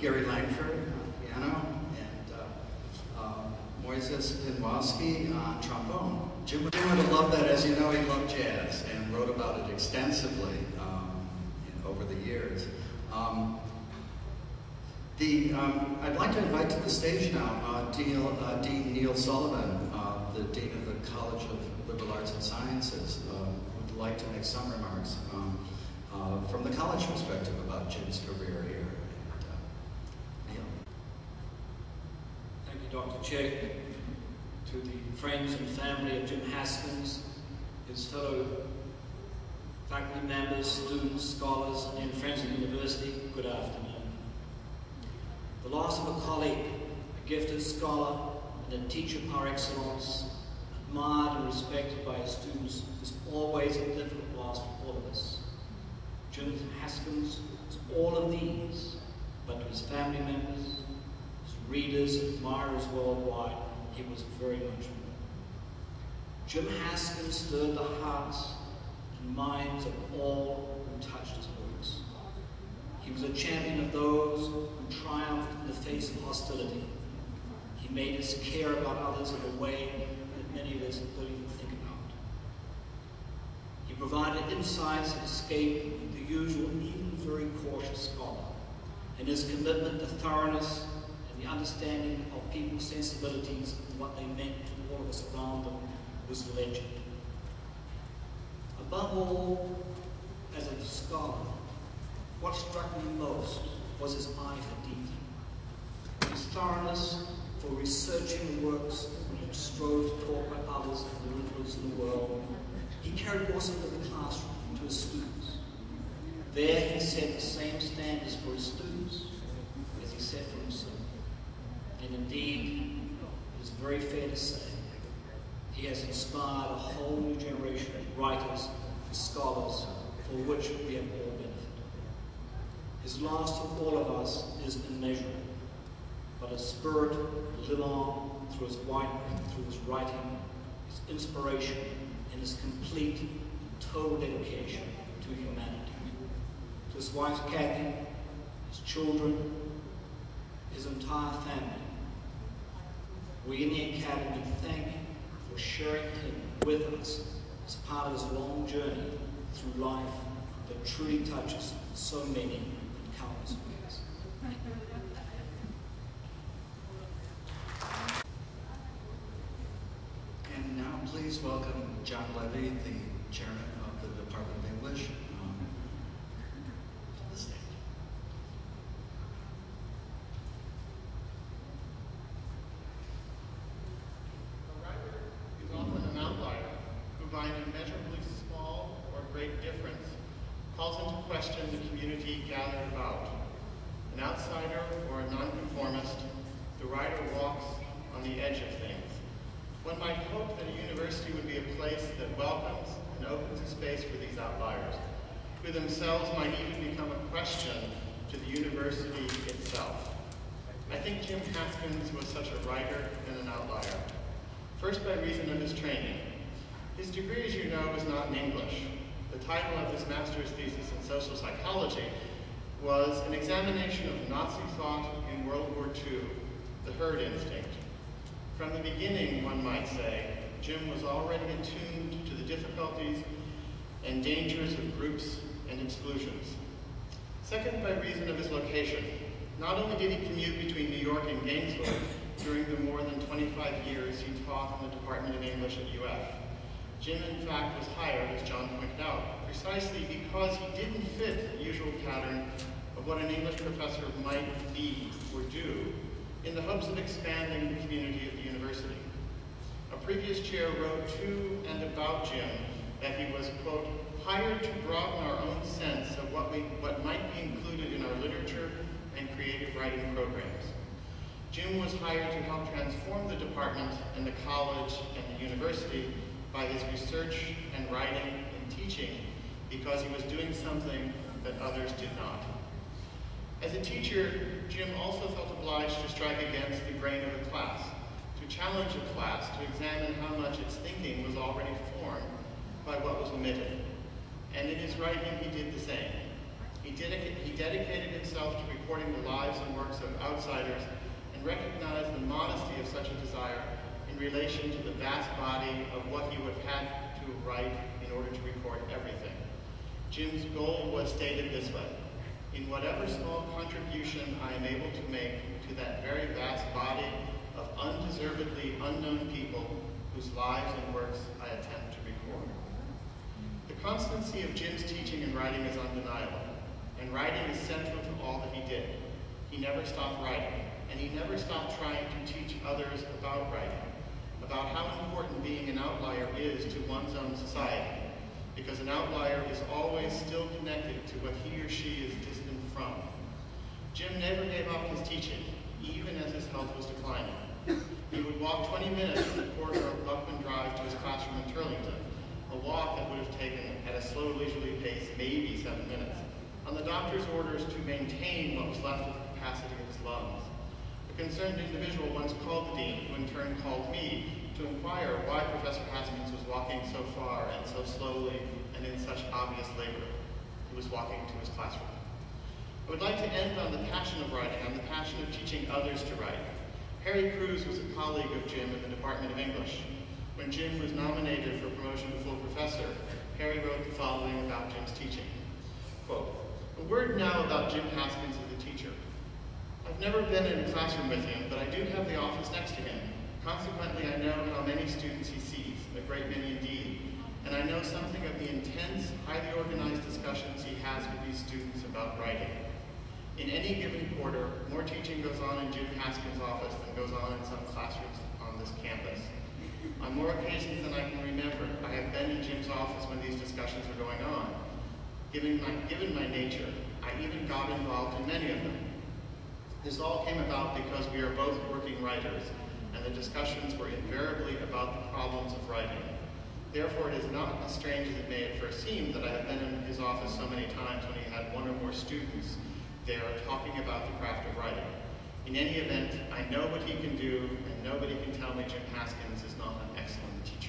Gary Langford on piano, and Moises Pinwowski on trombone. Jim would have loved that. As you know, he loved jazz and wrote about it extensively over the years. I'd like to invite to the stage now Dean Neil Sullivan, the Dean of the College of Liberal Arts and Sciences, would like to make some remarks from the college perspective about Jim's career here. Neil. Thank you, Dr. Chick. To the friends and family of Jim Haskins, his fellow faculty members, students, scholars, and friends of the university, good afternoon. The loss of a colleague, a gifted scholar, and a teacher par excellence, admired and respected by his students, is always a difficult loss for all of us. Jim Haskins was all of these, but to his family members, his readers, and admirers worldwide, he was very much more. Jim Haskins stirred the hearts and minds of all who touched his works. He was a champion of those who triumphed in the face of hostility. He made us care about others in a way that many of us don't even think about. He provided insights that escaped the usual, even very cautious scholar, and his commitment to thoroughness and the understanding of people's sensibilities and what they meant to all of us around them was legend. Above all, as a scholar, what struck me most was his eye for detail, his thoroughness for researching the works when he strove to talk about others and their influence in the world. He carried also into the classroom, to his students. There he set the same standards for his students as he set for himself. And indeed, it is very fair to say, he has inspired a whole new generation of writers and scholars for which we have all benefited. His loss to all of us is immeasurable, but his spirit will live on through his writing, his inspiration, and his complete and total dedication to humanity. To his wife Kathy, his children, his entire family, we in the Academy thank him for sharing him with us as part of his long journey through life that truly touches so many in countless ways. And now please welcome John Levy, the chairman of the Department of English, to the stage. A writer is often an outlier who, by an immeasurably small or great difference, calls into question the community gathered about. An outsider or a nonconformist, the writer walks on the edge of things. One might hope that a university would be a place that welcomes and opens a space for these outliers, who themselves might even become a question to the university itself. I think Jim Haskins was such a writer and an outlier. First, by reason of his training. His degree, as you know, was not in English. The title of his master's thesis in social psychology was an examination of Nazi thought in World War II, the herd instinct. From the beginning, one might say, Jim was already attuned to the difficulties and dangers of groups and exclusions. Second, by reason of his location. Not only did he commute between New York and Gainesville during the more than 25 years he taught in the Department of English at UF. Jim, in fact, was hired, as John pointed out, precisely because he didn't fit the usual pattern of what an English professor might be or do in the hopes of expanding the community of the university. A previous chair wrote to and about Jim that he was, quote, hired to broaden our own sense of what might be included in our literature and creative writing programs. Jim was hired to help transform the department and the college and the university by his research and writing and teaching, because he was doing something that others did not. As a teacher, Jim also felt obliged to strike against the grain of a class, to challenge a class to examine how much its thinking was already formed by what was omitted. And in his writing, he did the same. He dedicated himself to recording the lives and works of outsiders and recognized the modesty of such a desire in relation to the vast body of what he would have had to write in order to record everything. Jim's goal was stated this way: in whatever small contribution I am able to make to that very vast body of undeservedly unknown people whose lives and works I attempt to record. The constancy of Jim's teaching and writing is undeniable, and writing is central to all that he did. He never stopped writing, and he never stopped trying to teach others about writing, about how important being an outlier is to one's own society, because an outlier is always still connected to what he or she is distant from. Jim never gave up his teaching, even as his health was declining. He would walk 20 minutes from the corridor of Buckman Drive to his classroom in Turlington, a walk that would have taken, at a slow, leisurely pace, maybe 7 minutes, on the doctor's orders to maintain what was left of the capacity of his lungs. A concerned individual once called the dean, who in turn called me, to inquire why Professor Haskins was walking so far and so slowly and in such obvious labor. He was walking to his classroom. I would like to end on the passion of writing, on the passion of teaching others to write. Harry Cruz was a colleague of Jim in the Department of English. When Jim was nominated for promotion to full professor, Harry wrote the following about Jim's teaching. Quote, "A word now about Jim Haskins as a teacher. I've never been in a classroom with him, but I do have the office next to him. Consequently, I know how many students he sees, a great many indeed, and I know something of the intense, highly organized discussions he has with these students about writing. In any given quarter, more teaching goes on in Jim Haskins' office than goes on in some classrooms on this campus. On more occasions than I can remember, I have been in Jim's office when these discussions were going on. Given my nature, I even got involved in many of them. This all came about because we are both working writers, and the discussions were invariably about the problems of writing. Therefore, it is not as strange as it may at first seem that I have been in his office so many times when he had one or more students there talking about the craft of writing. In any event, I know what he can do, and nobody can tell me Jim Haskins is not an excellent teacher."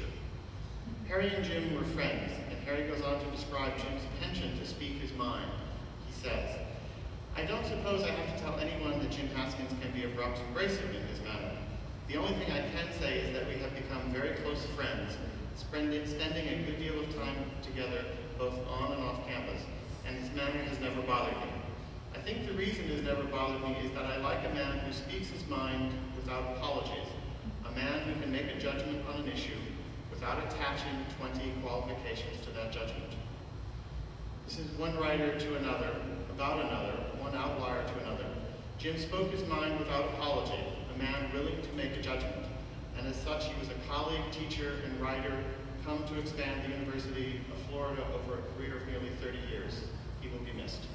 Harry and Jim were friends, and Harry goes on to describe Jim's penchant to speak his mind. He says, "I don't suppose I have to tell anyone that Jim Haskins can be abrupt and abrasive in his manner. The only thing I can say is that we have become very close friends, spending a good deal of time together, both on and off campus, and his manner has never bothered me. I think the reason it has never bothered me is that I like a man who speaks his mind without apologies, a man who can make a judgment on an issue without attaching 20 qualifications to that judgment." This is one writer to another, about another, one outlier to another. Jim spoke his mind without apology, a man willing to make a judgment, and as such he was a colleague, teacher, and writer come to expand the University of Florida over a career of nearly 30 years. He will be missed.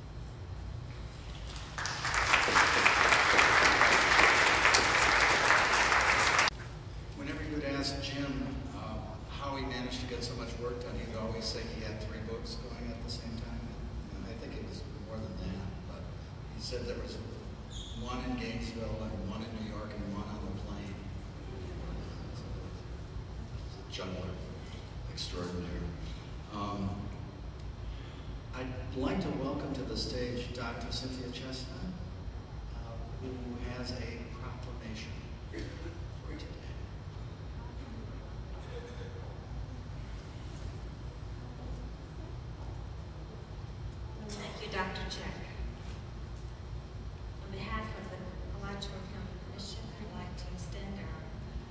Whenever you would ask Jim how he managed to get so much work done, he'd always say he had 3 books going at the same time. And I think it was more than that, but he said there was one in Gainesville and one in New York and one on the plane. He's a juggler extraordinaire. I'd like to welcome to the stage Dr. Cynthia Chestnut, who has a proclamation for today. Thank you, Dr. Check. On behalf of the Alachua County Commission, I'd like to extend our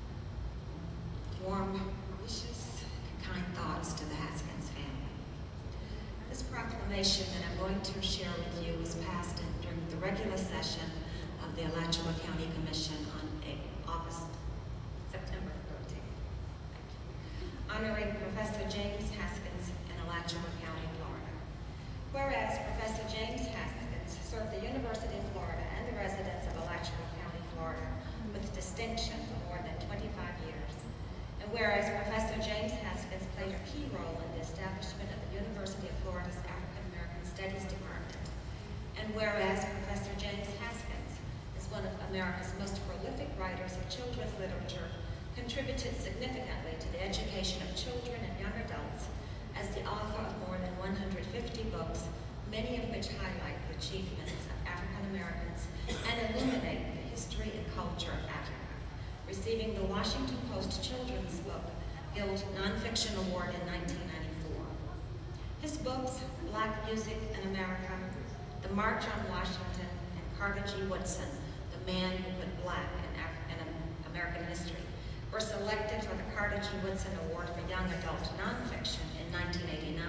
warm wishes and kind thoughts to the Haskins family. This proclamation that I'm going to share with you was passed during the regular session of the Alachua County Commission on September 13th. Honoring Professor James Haskins in Alachua County, Florida. Whereas Professor James Haskins served the University of Florida and the residents of Alachua County, Florida with distinction for more than 25 years. And whereas Professor James Haskins played a key role in the establishment of the University of Florida's African American Studies Department. And whereas Professor James Haskins is one of America's most prolific writers of children's literature, contributed significantly to the education of children and young adults as the author of more than 150 books, many of which highlight the achievements of African Americans and illuminate the history and culture of Africa, receiving the Washington Post Children's Book Guild Nonfiction Award in 1994. His books, Black Music in America, The March on Washington, and Carter G. Woodson, The Man Who Put Black in American History, were selected for the Carter G. Woodson Award for Young Adult Nonfiction in 1989,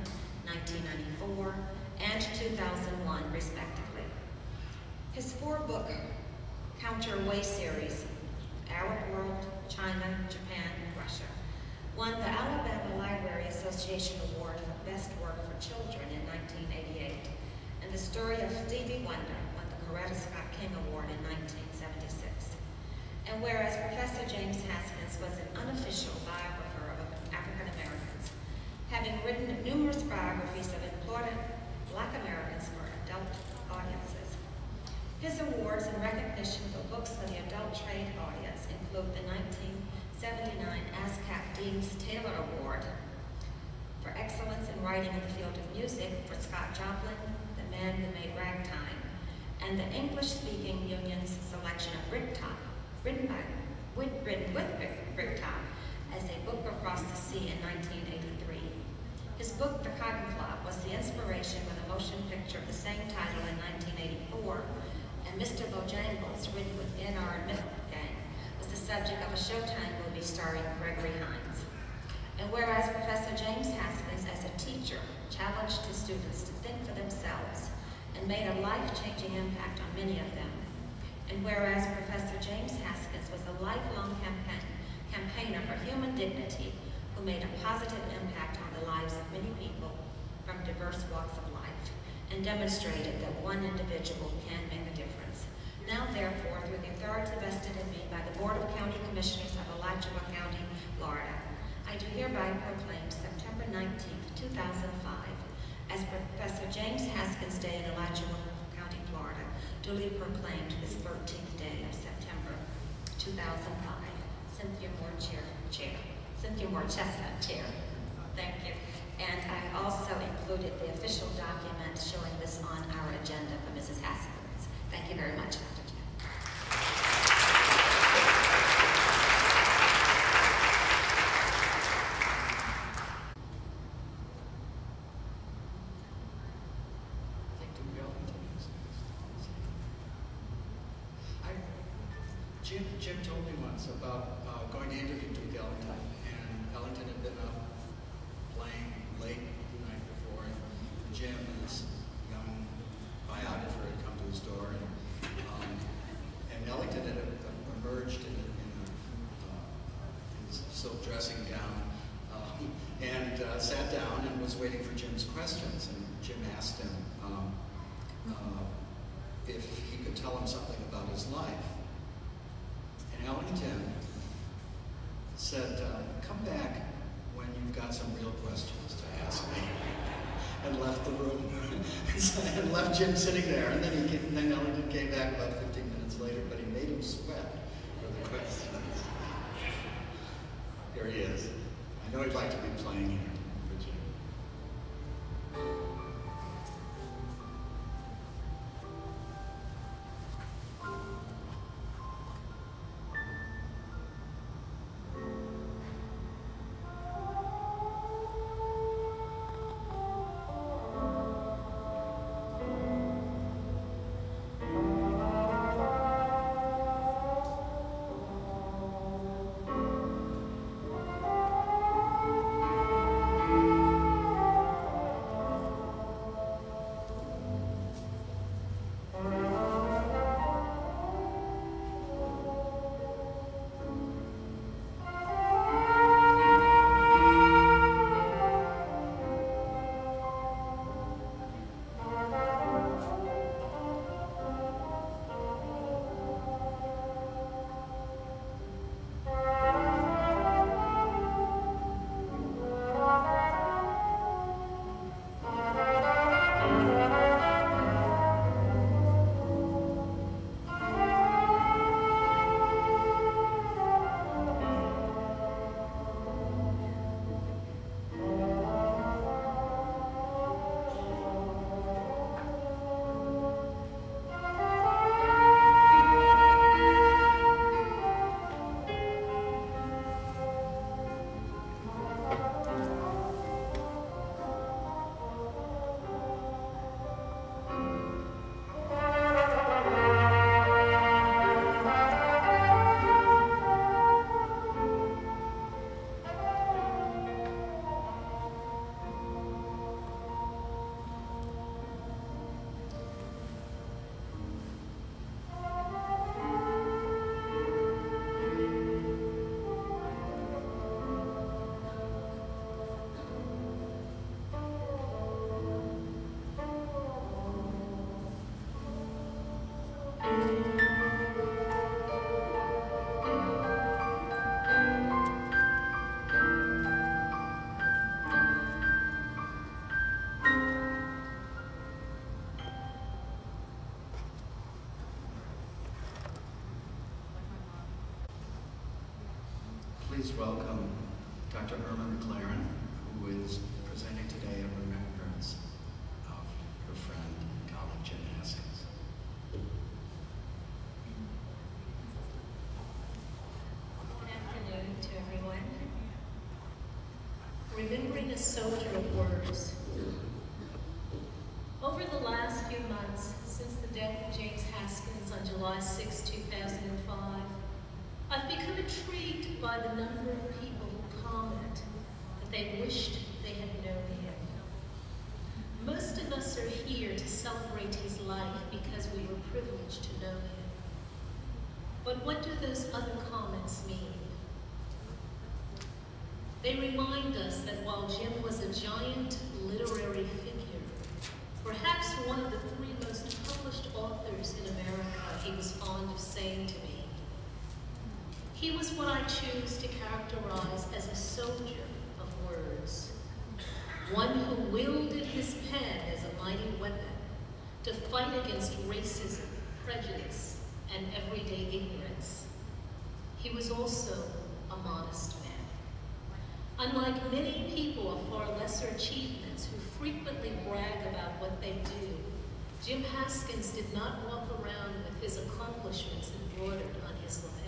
1994, and 2001, respectively. His four-book counterweight series, Arab World, China, Japan, and Russia, won the Alabama Library Association Award for Best Work for Children in 1988, and the story of Stevie Wonder won the Coretta Scott King Award in 1976. And whereas Professor James Haskins was an unofficial biographer of African Americans, having written numerous biographies of important Black Americans for adult audiences, his awards and recognition for books for the adult trade audience include the 1979 ASCAP Deems Taylor Award for excellence in writing in the field of music for Scott Joplin, The Man Who Made Ragtime, and the English-Speaking Union's selection of Bricktop, written with Bricktop as a book across the sea in 1983. His book, The Cotton Flop, was the inspiration for the motion picture of the same title in 1984, and Mr. Bojangles, written with N.R. Gang, was the subject of a Showtime movie starring Gregory Hines. And whereas Professor James Haskins, as a teacher, challenged his students to think for themselves and made a life-changing impact on many of them, and whereas Professor James Haskins was a lifelong campaigner for human dignity who made a positive impact on the lives of many people from diverse walks of life and demonstrated that one individual can make a difference. Now, therefore, through the authority vested in me by the Board of County Commissioners of Alachua County, Florida, I do hereby proclaim September 19th, 2005 as Professor James Haskins Day in Alachua County, Florida, duly proclaimed this 13th day of September 2005. Cynthia Moore Chestnut, Chair. Thank you. And I also included the official document showing this on our agenda for Mrs. Haskins. Thank you very much, Dr. Chair. Jim told me once about going to interview Duke Ellington, and Ellington had been up playing late the night before, and Jim, this young biographer, had come to his door, and Ellington had emerged in his silk dressing gown and sat down and was waiting for Jim's questions, and Jim asked him if he could tell him something about his life. And Ellington said, come back when you've got some real questions to ask me, and left the room, and left Jim sitting there, and then Ellington came back about 15 minutes later, but he made him sweat for the questions. Here he is. I know he'd like to be playing here for Jim. please welcome Dr. Irma McLaren, who is presenting today in remembrance of her friend and colleague Jim Haskins. Good afternoon to everyone. Remembering a soldier of words. Over the last few months, since the death of James Haskins on July 6, 2005, I've become intrigued by the number of people who comment that they wished they had known him. Most of us are here to celebrate his life because we were privileged to know him. But what do those other comments mean? They remind us that while Jim was a giant literary figure, perhaps one of the three most published authors in America, he was fond of saying to me, he was what I choose to characterize as a soldier of words, one who wielded his pen as a mighty weapon to fight against racism, prejudice, and everyday ignorance. He was also a modest man. Unlike many people of far lesser achievements who frequently brag about what they do, Jim Haskins did not walk around with his accomplishments embroidered on his lapel.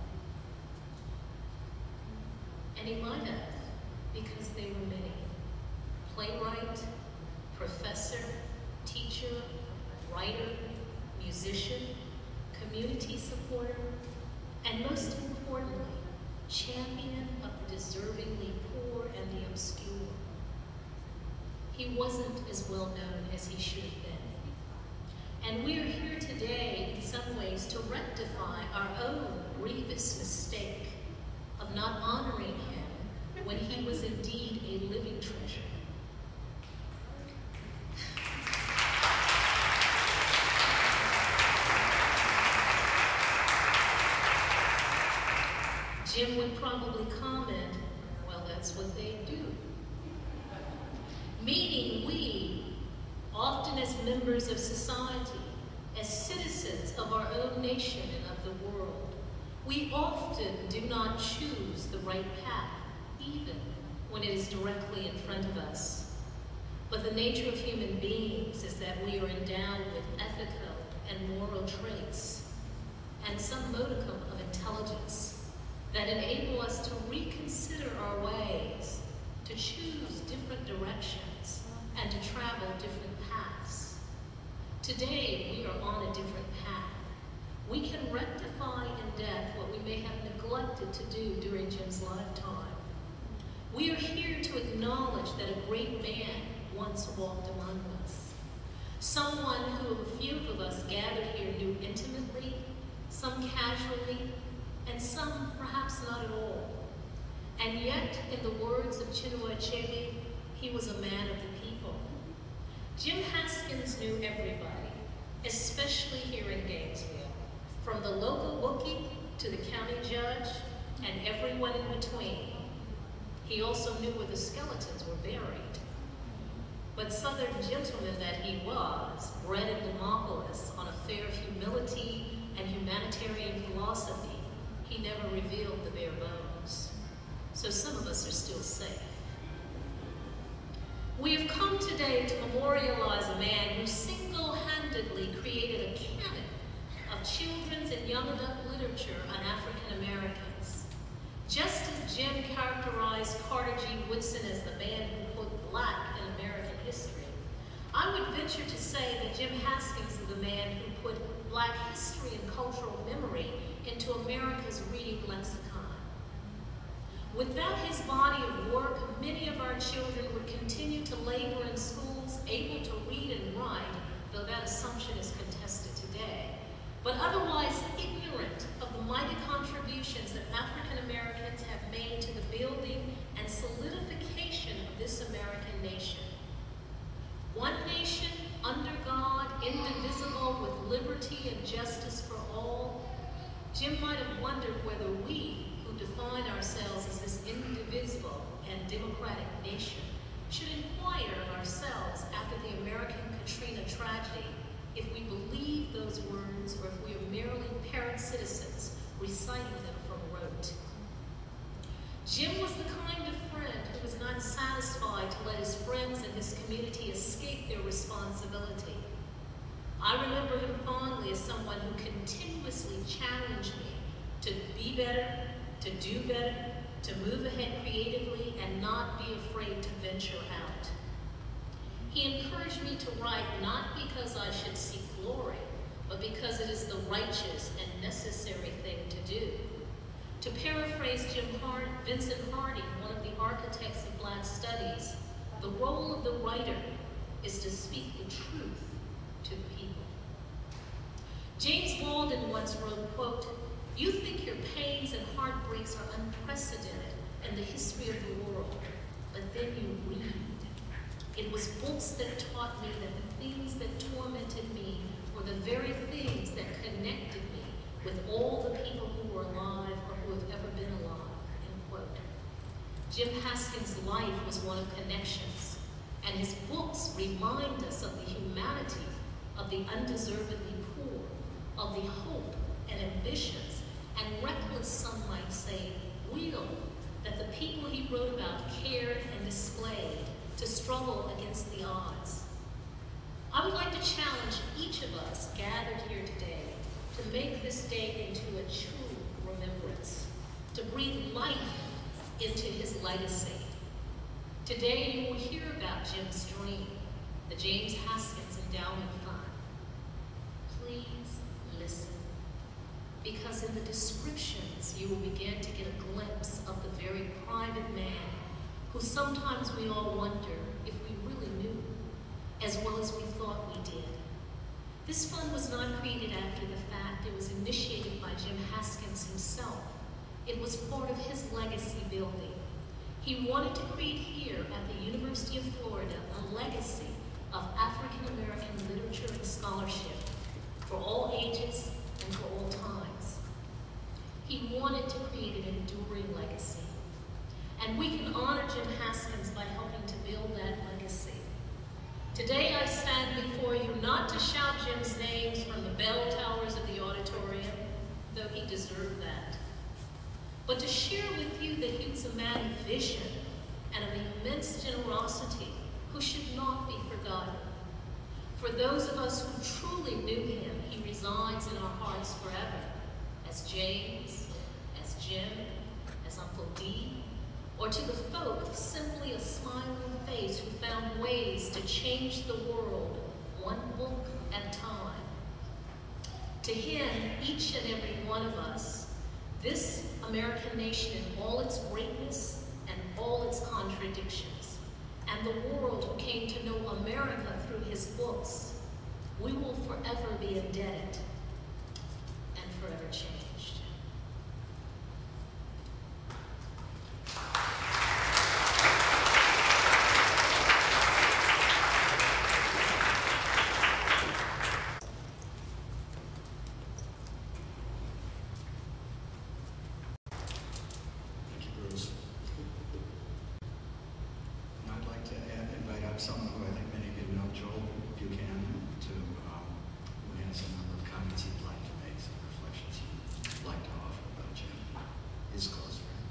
And he might have, because they were many. Playwright, professor, teacher, writer, musician, community supporter, and most importantly, champion of the deservingly poor and the obscure. He wasn't as well known as he should have been. And we are here today, in some ways, to rectify our own grievous mistake of not honoring him when he was indeed a living treasure. Jim would probably comment, well, that's what they do. Meaning we, often as members of society, as citizens of our own nation and of the world, we often do not choose the right path, even when it is directly in front of us. But the nature of human beings is that we are endowed with ethical and moral traits, and some modicum of intelligence that enable us to reconsider our ways, to choose different directions, and to travel different paths. Today, we are on a different path. We can rectify in death what we may have neglected to do during Jim's lifetime. We are here to acknowledge that a great man once walked among us. Someone who a few of us gathered here knew intimately, some casually, and some perhaps not at all. And yet, in the words of Chinua Achebe, he was a man of the people. Jim Haskins knew everybody, especially here in Gainesville, from the local bookie to the county judge and everyone in between. He also knew where the skeletons were buried. But Southern gentleman that he was, bred in Demopolis on a fare of humility and humanitarian philosophy, he never revealed the bare bones. So some of us are still safe. We have come today to memorialize a man who single-handedly created a canon of children's and young adult literature on African Americans. Just as Jim characterized Carter G. Woodson as the man who put black in American history, I would venture to say that Jim Haskins is the man who put black history and cultural memory into America's reading lexicon. Without his body of work, many of our children would continue to labor in schools, able to read and write, though that assumption is contested today, but otherwise ignorant of the mighty contributions that African Americans have made to the building and solidification of this American nation. One nation, under God, indivisible, with liberty and justice for all. Jim might have wondered whether we, who define ourselves as this indivisible and democratic nation, should inquire of ourselves after the American Katrina tragedy if we believe those words or if we are merely parent citizens reciting them from rote. Jim was the kind of friend who was not satisfied to let his friends and his community escape their responsibility. I remember him fondly as someone who continuously challenged me to be better, to do better, to move ahead creatively, and not be afraid to venture out. He encouraged me to write not because I should seek glory, but because it is the righteous and necessary thing to do. To paraphrase Vincent Harding, one of the architects of Black studies, the role of the writer is to speak the truth to the people. James Baldwin once wrote, quote, "You think your pains and heartbreaks are unprecedented in the history of the world, but then you read. It was books that taught me that the things that tormented me were the very things that connected me with all the people who were alive or who have ever been alive," end quote. Jim Haskins' life was one of connections, and his books remind us of the humanity of the undeservedly poor, of the hope and ambitions and reckless, some might say, will that the people he wrote about cared and displayed to struggle against the odds. I would like to challenge each of us gathered here today to make this day into a true remembrance, to breathe life into his legacy. Today you will hear about Jim's dream, the James Haskins Endowment Fund. Please listen, because in the descriptions you will begin to get a glimpse of the very private man who sometimes we all wonder if we really knew, as well as we thought we did. This fund was not created after the fact. It was initiated by Jim Haskins himself. It was part of his legacy building. He wanted to create here at the University of Florida a legacy of African American literature and scholarship for all ages and for all times. He wanted to create an enduring legacy. And we can honor Jim Haskins by helping to build that legacy. Today I stand before you not to shout Jim's names from the bell towers of the auditorium, though he deserved that, but to share with you that he was a man of vision and of immense generosity who should not be forgotten. For those of us who truly knew him, he resides in our hearts forever, as James, as Jim, as Uncle D, or to the folk, simply a smiling face who found ways to change the world one book at a time. To him, each and every one of us, this American nation in all its greatness and all its contradictions, and the world who came to know America through his books, we will forever be indebted and forever changed. Someone who I think many of you know, Joel Buchanan, who has a number of comments he'd like to make, some reflections he'd like to offer about Jim, his close friend.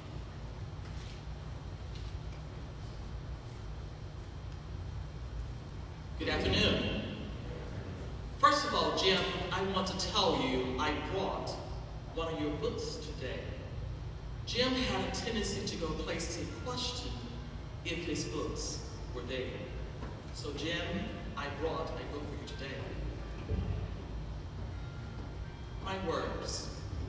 Good afternoon. First of all, Jim, I want to tell you I brought one of your books today. Jim had a tendency to go places and question if his books were there. So Jim, I brought a book for you today. My words.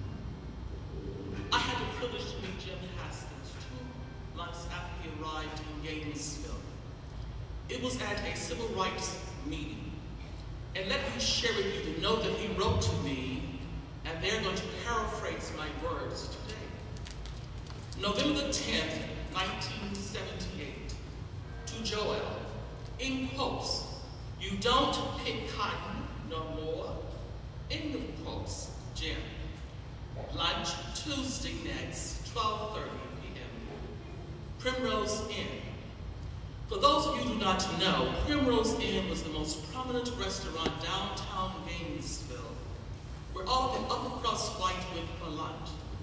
I had the privilege to meet Jim Haskins 2 months after he arrived in Gainesville. It was at a civil rights meeting. And let me share with you the note that he wrote to me, and they're going to paraphrase my words today. November the 10th, 1978. To Joel, in quotes, "You don't pick cotton no more," end of quotes, Jim. Lunch Tuesday next, 12:30 p.m. Primrose Inn. For those of you who do not know, Primrose Inn was the most prominent restaurant downtown Gainesville, where all the upper crust white went for lunch.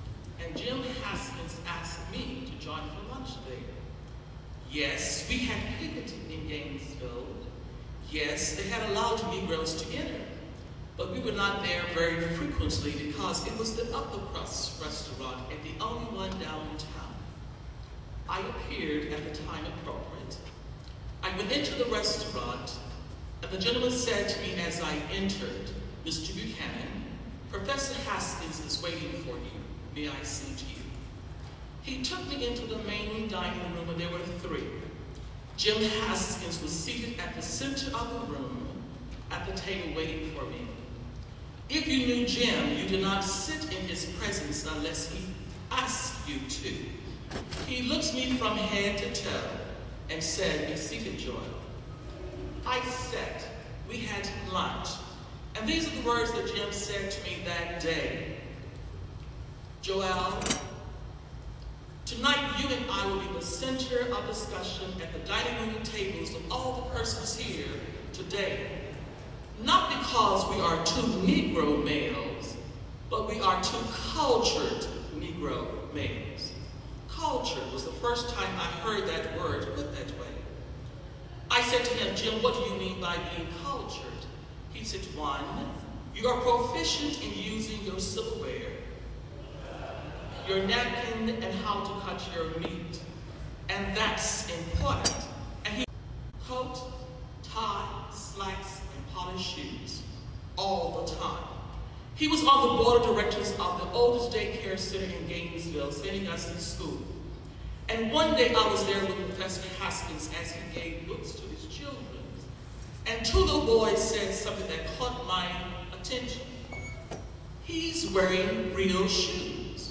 and Jim Haskins asked me to join for lunch there. Yes, we had picketed in Gainesville. Yes, they had allowed Negroes to enter, but we were not there very frequently because it was the upper crust restaurant and the only one downtown. I appeared at the time appropriate. I went into the restaurant, and the gentleman said to me as I entered, "Mr. Buchanan, Professor Haskins is waiting for you. May I seat you?" He took me into the main dining room, and there were three. Jim Haskins was seated at the center of the room, at the table waiting for me. If you knew Jim, you did not sit in his presence unless he asked you to. He looked me from head to toe and said, "Be seated, Joel." I sat. We had lunch. And these are the words that Jim said to me that day. "Joel, tonight you and I will be the center of discussion at the dining room tables of all the persons here today. Not because we are two Negro males, but we are two cultured Negro males." Cultured was the first time I heard that word put that way. I said to him, "Jim, what do you mean by being cultured?" He said, "One, you are proficient in using your silverware, your napkin, and how to cut your meat. And that's important." And he coat, tie, slacks, and polished shoes all the time. He was on the board of directors of the oldest daycare center in Gainesville, sending us to school. And one day I was there with Professor Haskins as he gave books to his children. And two little boys said something that caught my attention. "He's wearing real shoes."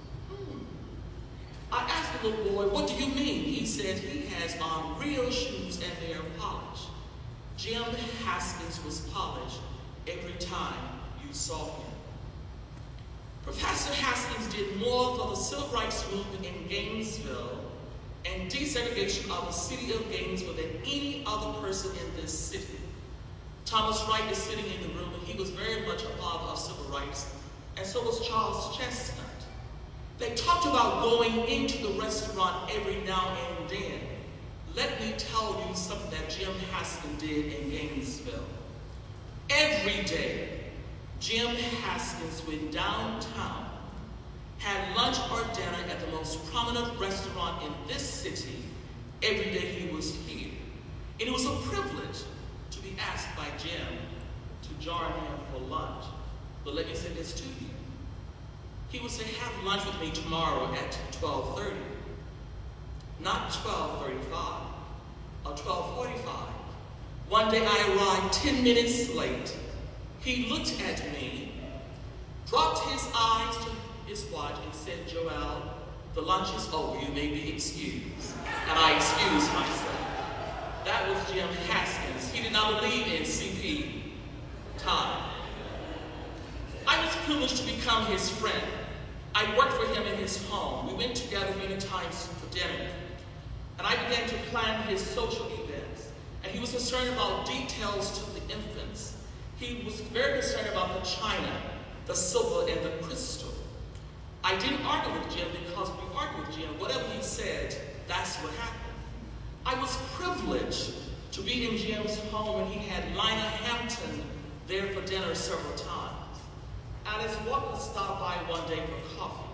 I asked the little boy, "What do you mean?" He said, "He has on real shoes and they are polished." Jim Haskins was polished every time you saw him. Professor Haskins did more for the civil rights movement in Gainesville and desegregation of the city of Gainesville than any other person in this city. Thomas Wright is sitting in the room, and he was very much a father of civil rights, and so was Charles Chestnut. They talked about going into the restaurant every now and then. Let me tell you something that Jim Haskins did in Gainesville. Every day, Jim Haskins went downtown, had lunch or dinner at the most prominent restaurant in this city every day he was here. And it was a privilege to be asked by Jim to join him for lunch. But let me say this to you. He would say, "Have lunch with me tomorrow at 12:30. Not 12:35 or 12:45. One day I arrived 10 minutes late. He looked at me, dropped his eyes to his watch, and said, "Joel, the lunch is over. You may be excused." And I excused myself. That was Jim Haskins. He did not believe in CP time. I was privileged to become his friend. I worked for him in his home. We went together many times for dinner. And I began to plan his social events. And he was concerned about details to the infants. He was very concerned about the china, the silver, and the crystal. I didn't argue with Jim because when we argued with Jim, whatever he said, that's what happened. I was privileged to be in Jim's home, and he had Lina Hampton there for dinner several times. Alice Walker stopped by one day for coffee.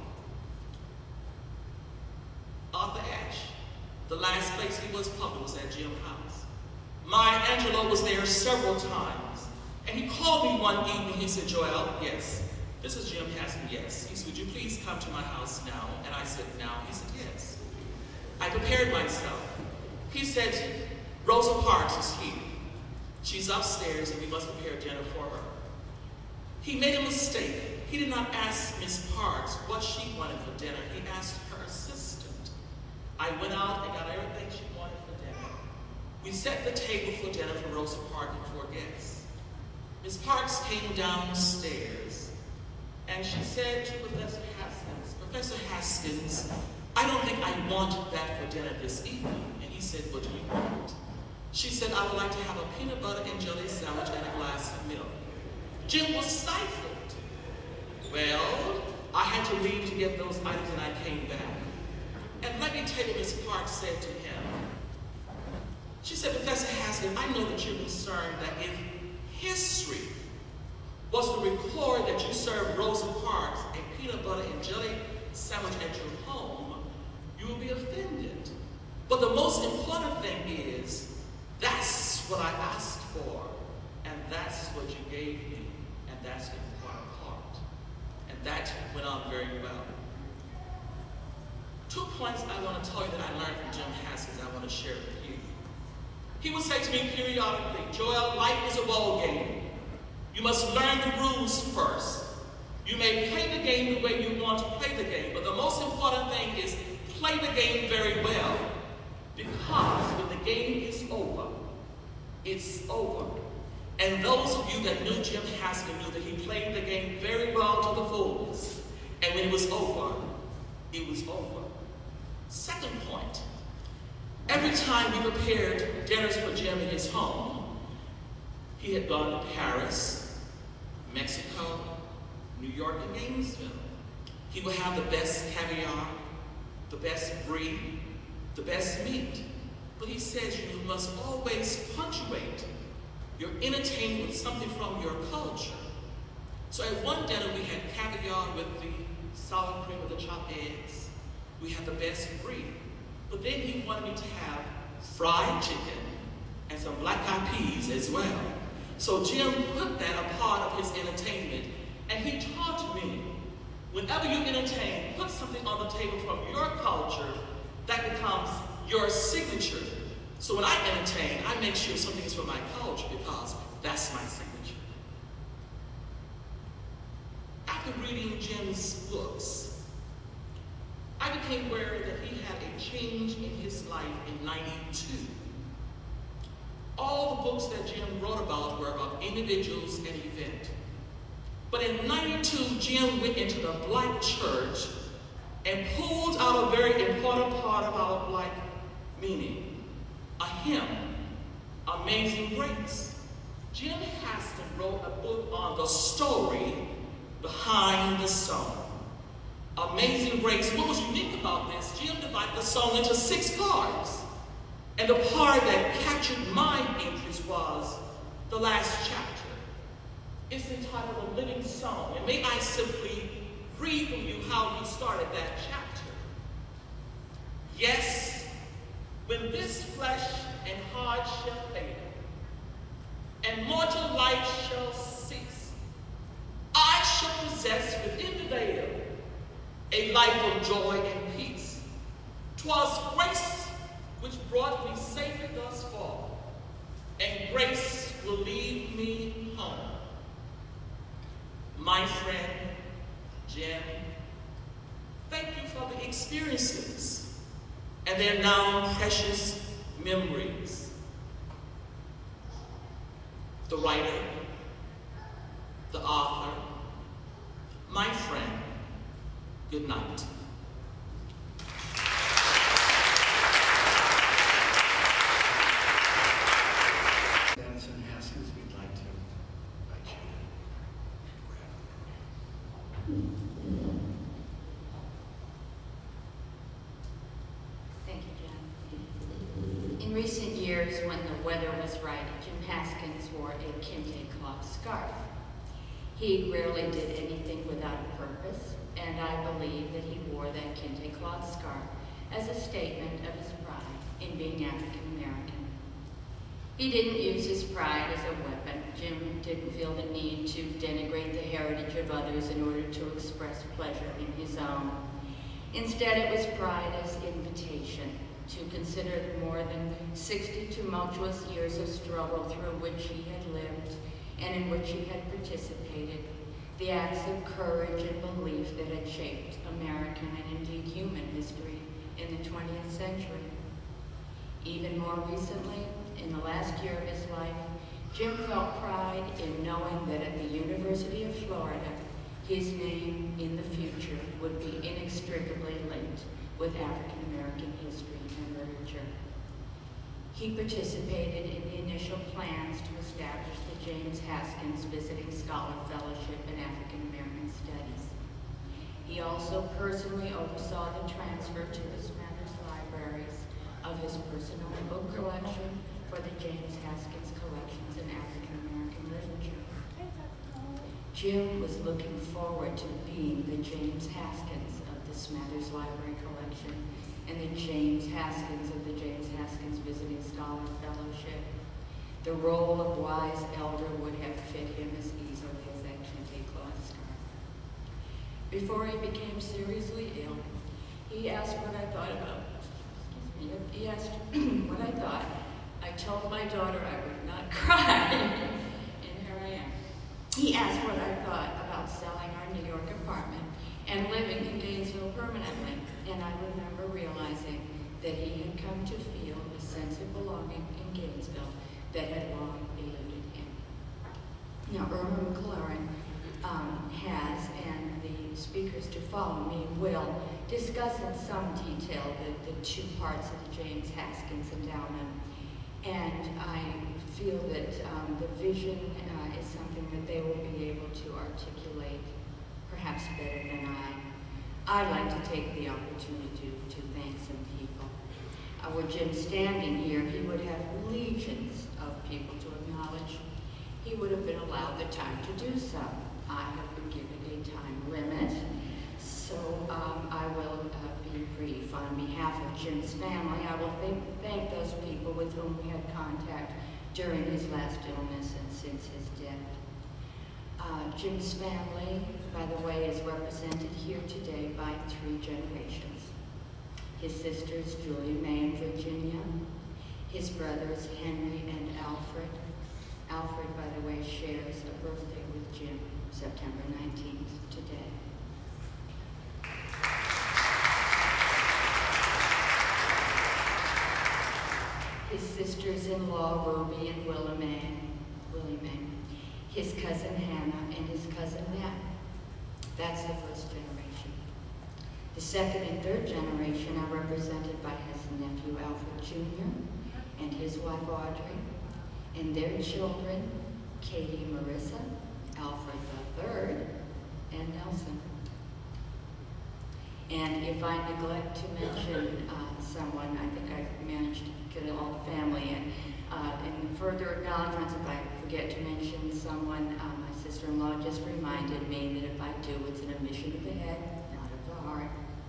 Arthur Ashe, the last place he was public was at Jim's house. Maya Angelou was there several times. And he called me one evening. He said, "Joel, yes, this is Jim Haskins, yes." He said, "Would you please come to my house now?" And I said, "Now?" He said, "Yes." I prepared myself. He said, "Rosa Parks is here. She's upstairs, and we must prepare dinner for her." He made a mistake. He did not ask Miss Parks what she wanted for dinner. He asked her assistant. I went out and got everything she wanted for dinner. We set the table for dinner for Rosa Parks and 4 guests. Miss Parks came downstairs, and she said to Professor Haskins, "Professor Haskins, I don't think I want that for dinner this evening." And he said, "What do you want?" She said, "I would like to have a peanut butter and jelly sandwich and a glass of milk." Jim was stifled. Well, I had to leave to get those items and I came back. And let me tell you what Ms. Park said to him. She said, Professor Haskins, I know that you're concerned that if history was to record that you served Rosa Parks a peanut butter and jelly sandwich at your home, you will be offended. But the most important thing is, that's what I asked for, and that's what you gave me, and that's the important part. And that went on very well. 2 points I want to tell you that I learned from Jim Haskins I want to share with you. He would say to me periodically, Joel, life is a ball game. You must learn the rules first. You may play the game the way you want to play the game, but the most important thing is play the game very well. Because when the game is over, it's over. And those of you that knew Jim Haskins knew that he played the game very well to the fullest. And when it was over, it was over. Second point, every time we prepared dinners for Jim in his home, he had gone to Paris, Mexico, New York, and Gainesville. He would have the best caviar, the best brie, the best meat. But he says you must always punctuate your entertainment with something from your culture. So at one dinner we had caviar with the sour cream with the chopped eggs. We had the best brie. But then he wanted me to have fried chicken and some black-eyed peas as well. So Jim put that a part of his entertainment, and he taught me, whenever you entertain, put something on the table from your culture that becomes your signature. So when I entertain, I make sure something is from my culture because that's my signature. After reading Jim's books, I became aware that he had a change in his life in '92. All the books that Jim wrote about were about individuals and events. But in '92, Jim went into the black church and pulled out a very important part of our black meaning, a hymn, Amazing Grace. Jim Haskins wrote a book on the story behind the song. Amazing Grace. What was unique about this, Jim divided the song into 6 parts. And the part that captured my interest was the last chapter. It's entitled A Living Song. And may I simply read from you how he started that chapter. Yes, when this flesh and heart shall fade, and mortal life shall cease, I shall possess within the veil a life of joy and peace. 'Twas grace which brought me safely thus far, and grace will lead me home. My friend, Jim, thank you for the experiences, and they're now precious memories. The writer, the author, my friend, good night. Benson Haskins, we'd like to invite you. Thank you, John. In recent years, when the weather was right, Jim Haskins wore a kente cloth scarf. He rarely did anything without a purpose, and I believe that he wore that kente cloth scarf as a statement of his pride in being African American. He didn't use his pride as a weapon. Jim didn't feel the need to denigrate the heritage of others in order to express pleasure in his own. Instead, it was pride as invitation to consider the more than 60 tumultuous years of struggle through which he had lived and in which he had participated, the acts of courage and belief that had shaped American and indeed human history in the 20th century. Even more recently, in the last year of his life, Jim felt pride in knowing that at the University of Florida, his name in the future would be inextricably linked with African American history and literature. He participated in the initial plans to establish the James Haskins Visiting Scholar Fellowship in African American Studies. also personally oversaw the transfer to the Smathers Libraries of his personal book collection for the James Haskins Collections in African American Literature. Jim was looking forward to being the James Haskins of the Smathers Library Collection and the James Haskins of the James Haskins Visiting Scholar Fellowship. The role of wise elder would have fit him as easily as that kente cloth scarf. Before he became seriously ill, he asked what I thought about, he asked what I thought. I told my daughter I would not cry, and here I am. He asked what I thought about selling our New York apartment and living in Gainesville permanently, and I remember realizing that he had come to feel a sense of belonging in Gainesville that had long eluded him. Now, Irma McLaren has, and the speakers to follow me will, discuss in some detail the two parts of the James Haskins endowment. And I feel that the vision is something that they will be able to articulate perhaps better than I. I'd like to take the opportunity to thank some people. Were Jim standing here, he would have legions of people to acknowledge. He would have been allowed the time to do so. I have been given a time limit, so I will be brief. On behalf of Jim's family, I will thank those people with whom we had contact during his last illness and since his death. Jim's family, by the way, is represented here today by 3 generations. His sisters, Julie, May, and Virginia. His brothers, Henry and Alfred. Alfred, by the way, shares a birthday with Jim, September 19th, today. His sisters-in-law, Ruby and Willie Mae. His cousin Hannah and his cousin Matt. That's the first generation. The second and third generation are represented by his nephew Alfred Jr. and his wife Audrey, and their children, Katie, Marissa, Alfred III, and Nelson. And if I neglect to mention someone, I think I've managed to get all the family in. In further acknowledgments, if I forget to mention someone, my sister-in-law just reminded me that if I do, it's an omission of the head, not of the heart.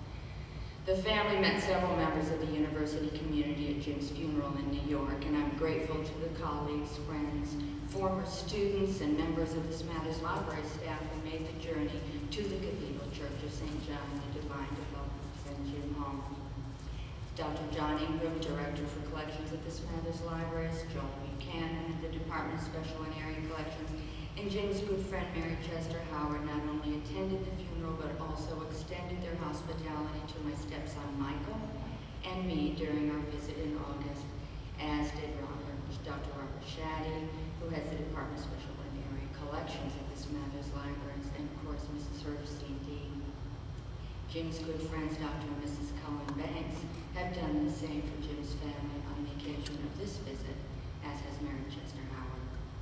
The family met several members of the university community at Jim's funeral in New York, and I'm grateful to the colleagues, friends, former students, and members of the Smathers Library staff who made the journey to the Cathedral Church of St. John, the Divine Devote, send Jim home. Dr. John Ingram, Director for Collections at the Smathers Libraries, Joel Buchanan at the Department of Special and Area Collections, and Jim's good friend Mary Chester Howard not only attended the funeral but also extended their hospitality to my stepson Michael and me during our visit in August, as did Dr. Robert Shaddy, who heads the Department of Special and Area Collections at the Smathers Libraries, and of course Mrs. Herdestein Dean. Jim's good friends, Dr. and Mrs. Cullen Banks, have done the same for Jim's family on the occasion of this visit, as has Mary Chester Howard.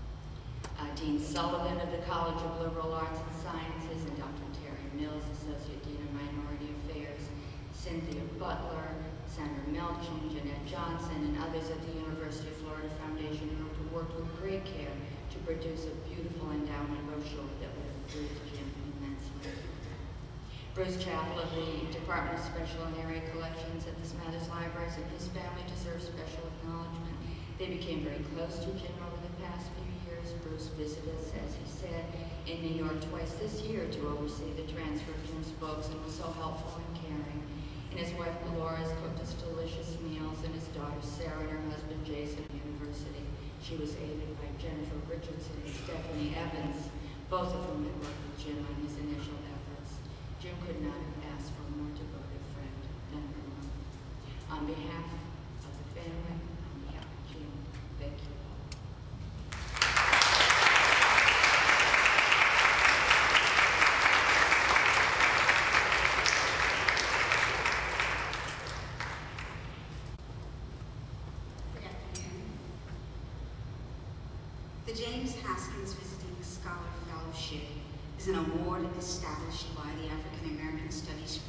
Dean Sullivan of the College of Liberal Arts and Sciences, and Dr. Terry Mills, Associate Dean of Minority Affairs, Cynthia Butler, Sandra Melchin, Jeanette Johnson, and others at the University of Florida Foundation Group who worked with great care to produce a beautiful endowment brochure that would have pleased Jim immensely. Bruce Chappell of the Department of Special and Area Collections at the Smathers Libraries and his family deserve special acknowledgement. They became very close to Jim over the past few years. Bruce visited us, as he said, in New York twice this year to oversee the transfer of Jim's books and was so helpful and caring. And his wife Dolores cooked us delicious meals, and his daughter Sarah and her husband Jason at university. She was aided by Jennifer Richardson and Stephanie Evans, both of whom had worked with Jim on his initial efforts. Jim could not have asked for a more devoted friend than Irma. On behalf of the family, on behalf of Jim, thank you all. Good afternoon. The James Haskins Visiting Scholar Fellowship is an award established by the African American Studies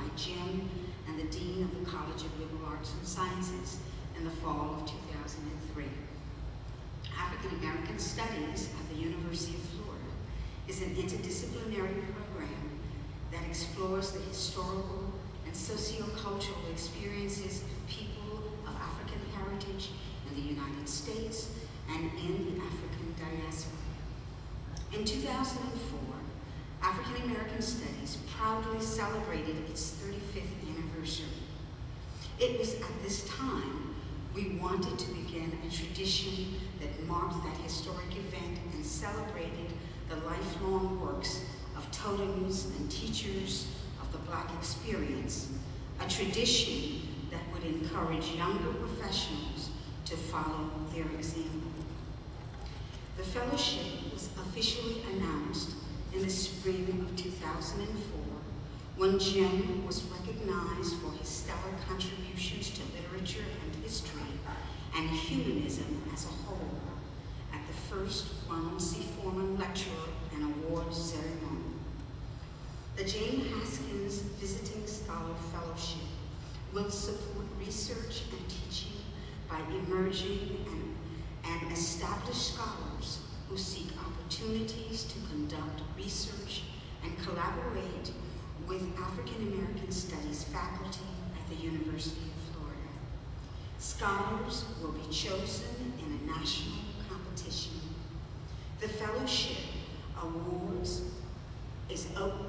Jim and the Dean of the College of Liberal Arts and Sciences in the fall of 2003. African American Studies at the University of Florida is an interdisciplinary program that explores the historical and socio-cultural experiences of people of African heritage in the United States and in the African diaspora. In 2004, African American Studies proudly celebrated its 35th anniversary. It was at this time we wanted to begin a tradition that marked that historic event and celebrated the lifelong works of totems and teachers of the Black experience, a tradition that would encourage younger professionals to follow their example. The fellowship was officially announced in the spring of 2004 when Jim was recognized for his stellar contributions to literature and history and humanism as a whole at the first Ronald C. Foreman Lecturer and Awards ceremony. The James Haskins Visiting Scholar Fellowship will support research and teaching by emerging and established scholars who seek opportunities to conduct research and collaborate with African American Studies faculty at the University of Florida. Scholars will be chosen in a national competition. The Fellowship Award is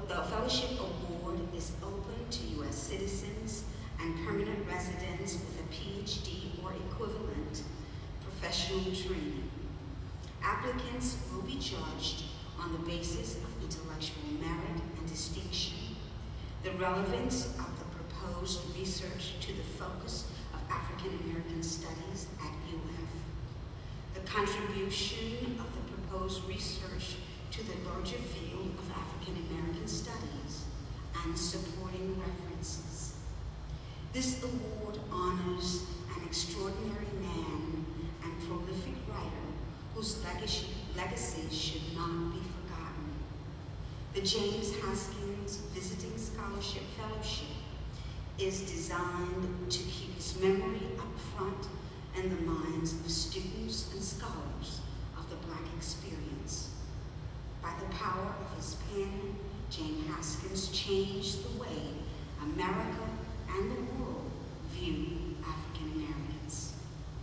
open to U.S. citizens and permanent residents with a PhD or equivalent professional training. Applicants will be judged on the basis of intellectual merit and distinction, the relevance of the proposed research to the focus of African American Studies at UF, the contribution of the proposed research to the larger field of African American Studies, and supporting references. This award honors an extraordinary man and prolific writer whose legacy should not be forgotten. The James Haskins Visiting Scholarship Fellowship is designed to keep his memory up front in the minds of students and scholars of the Black experience. By the power of his pen, James Haskins changed the way America and the world view African Americans.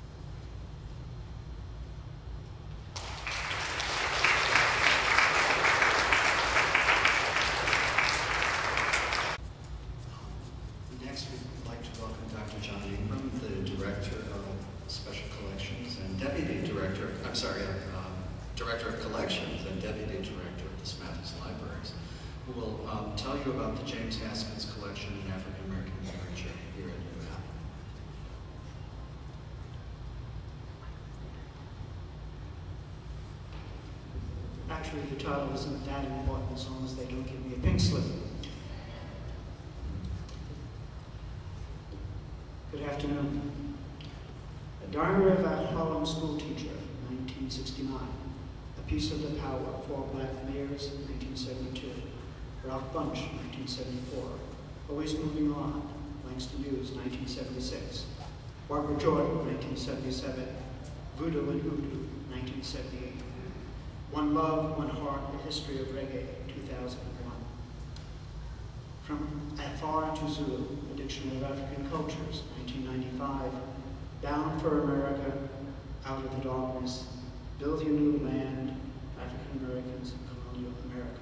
Next, we'd like to welcome Dr. John Ingram, the Director of Special Collections and Director of Collections and Deputy Director of the Smathers Libraries, who will tell you about the James Haskins Collection in African American Literature here at UF. Actually, the title isn't that important as long as they don't give me a pink slip. Good afternoon. A Diary of a Harlem School Teacher, 1969. A Piece of the Power, 4 Black Mayors, 1972. Ralph Bunch, 1974. Always Moving On, Langston Hughes, 1976. Barbara Jordan, 1977. Voodoo and Hoodoo, 1978. One Love, One Heart, The History of Reggae, 2001. From Afar to Zulu, A Dictionary of African Cultures, 1995. Bound for America, Out of the Darkness, Build Your New Land, African Americans in Colonial America.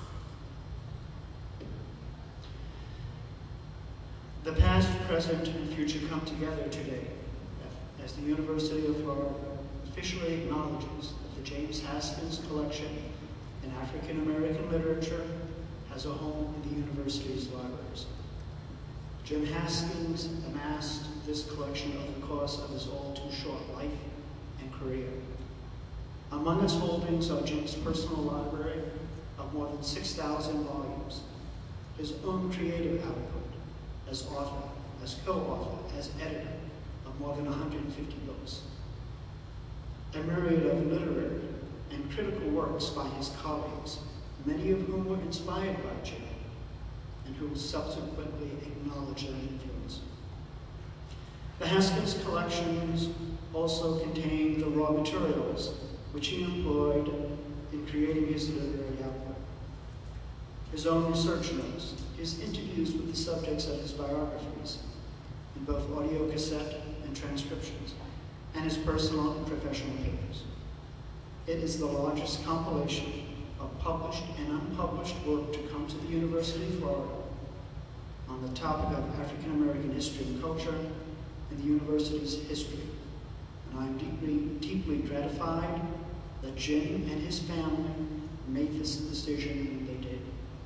The past, present, and future come together today as the University of Florida officially acknowledges that the James Haskins Collection in African American Literature has a home in the university's libraries. Jim Haskins amassed this collection over the course of his all-too-short life and career. Among its holdings are Jim's personal library of more than 6,000 volumes, his own creative output as author, as co-author, as editor of more than 150 books, a myriad of literary and critical works by his colleagues, many of whom were inspired by Jim, and who subsequently acknowledged that influence. The Haskins collections also contain the raw materials which he employed in creating his literary output. His own research notes, his interviews with the subjects of his biographies, in both audio cassette and transcriptions, and his personal and professional papers. It is the largest compilation of published and unpublished work to come to the University of Florida on the topic of African American history and culture in the university's history. And I am deeply gratified that Jim and his family made this decision when they did.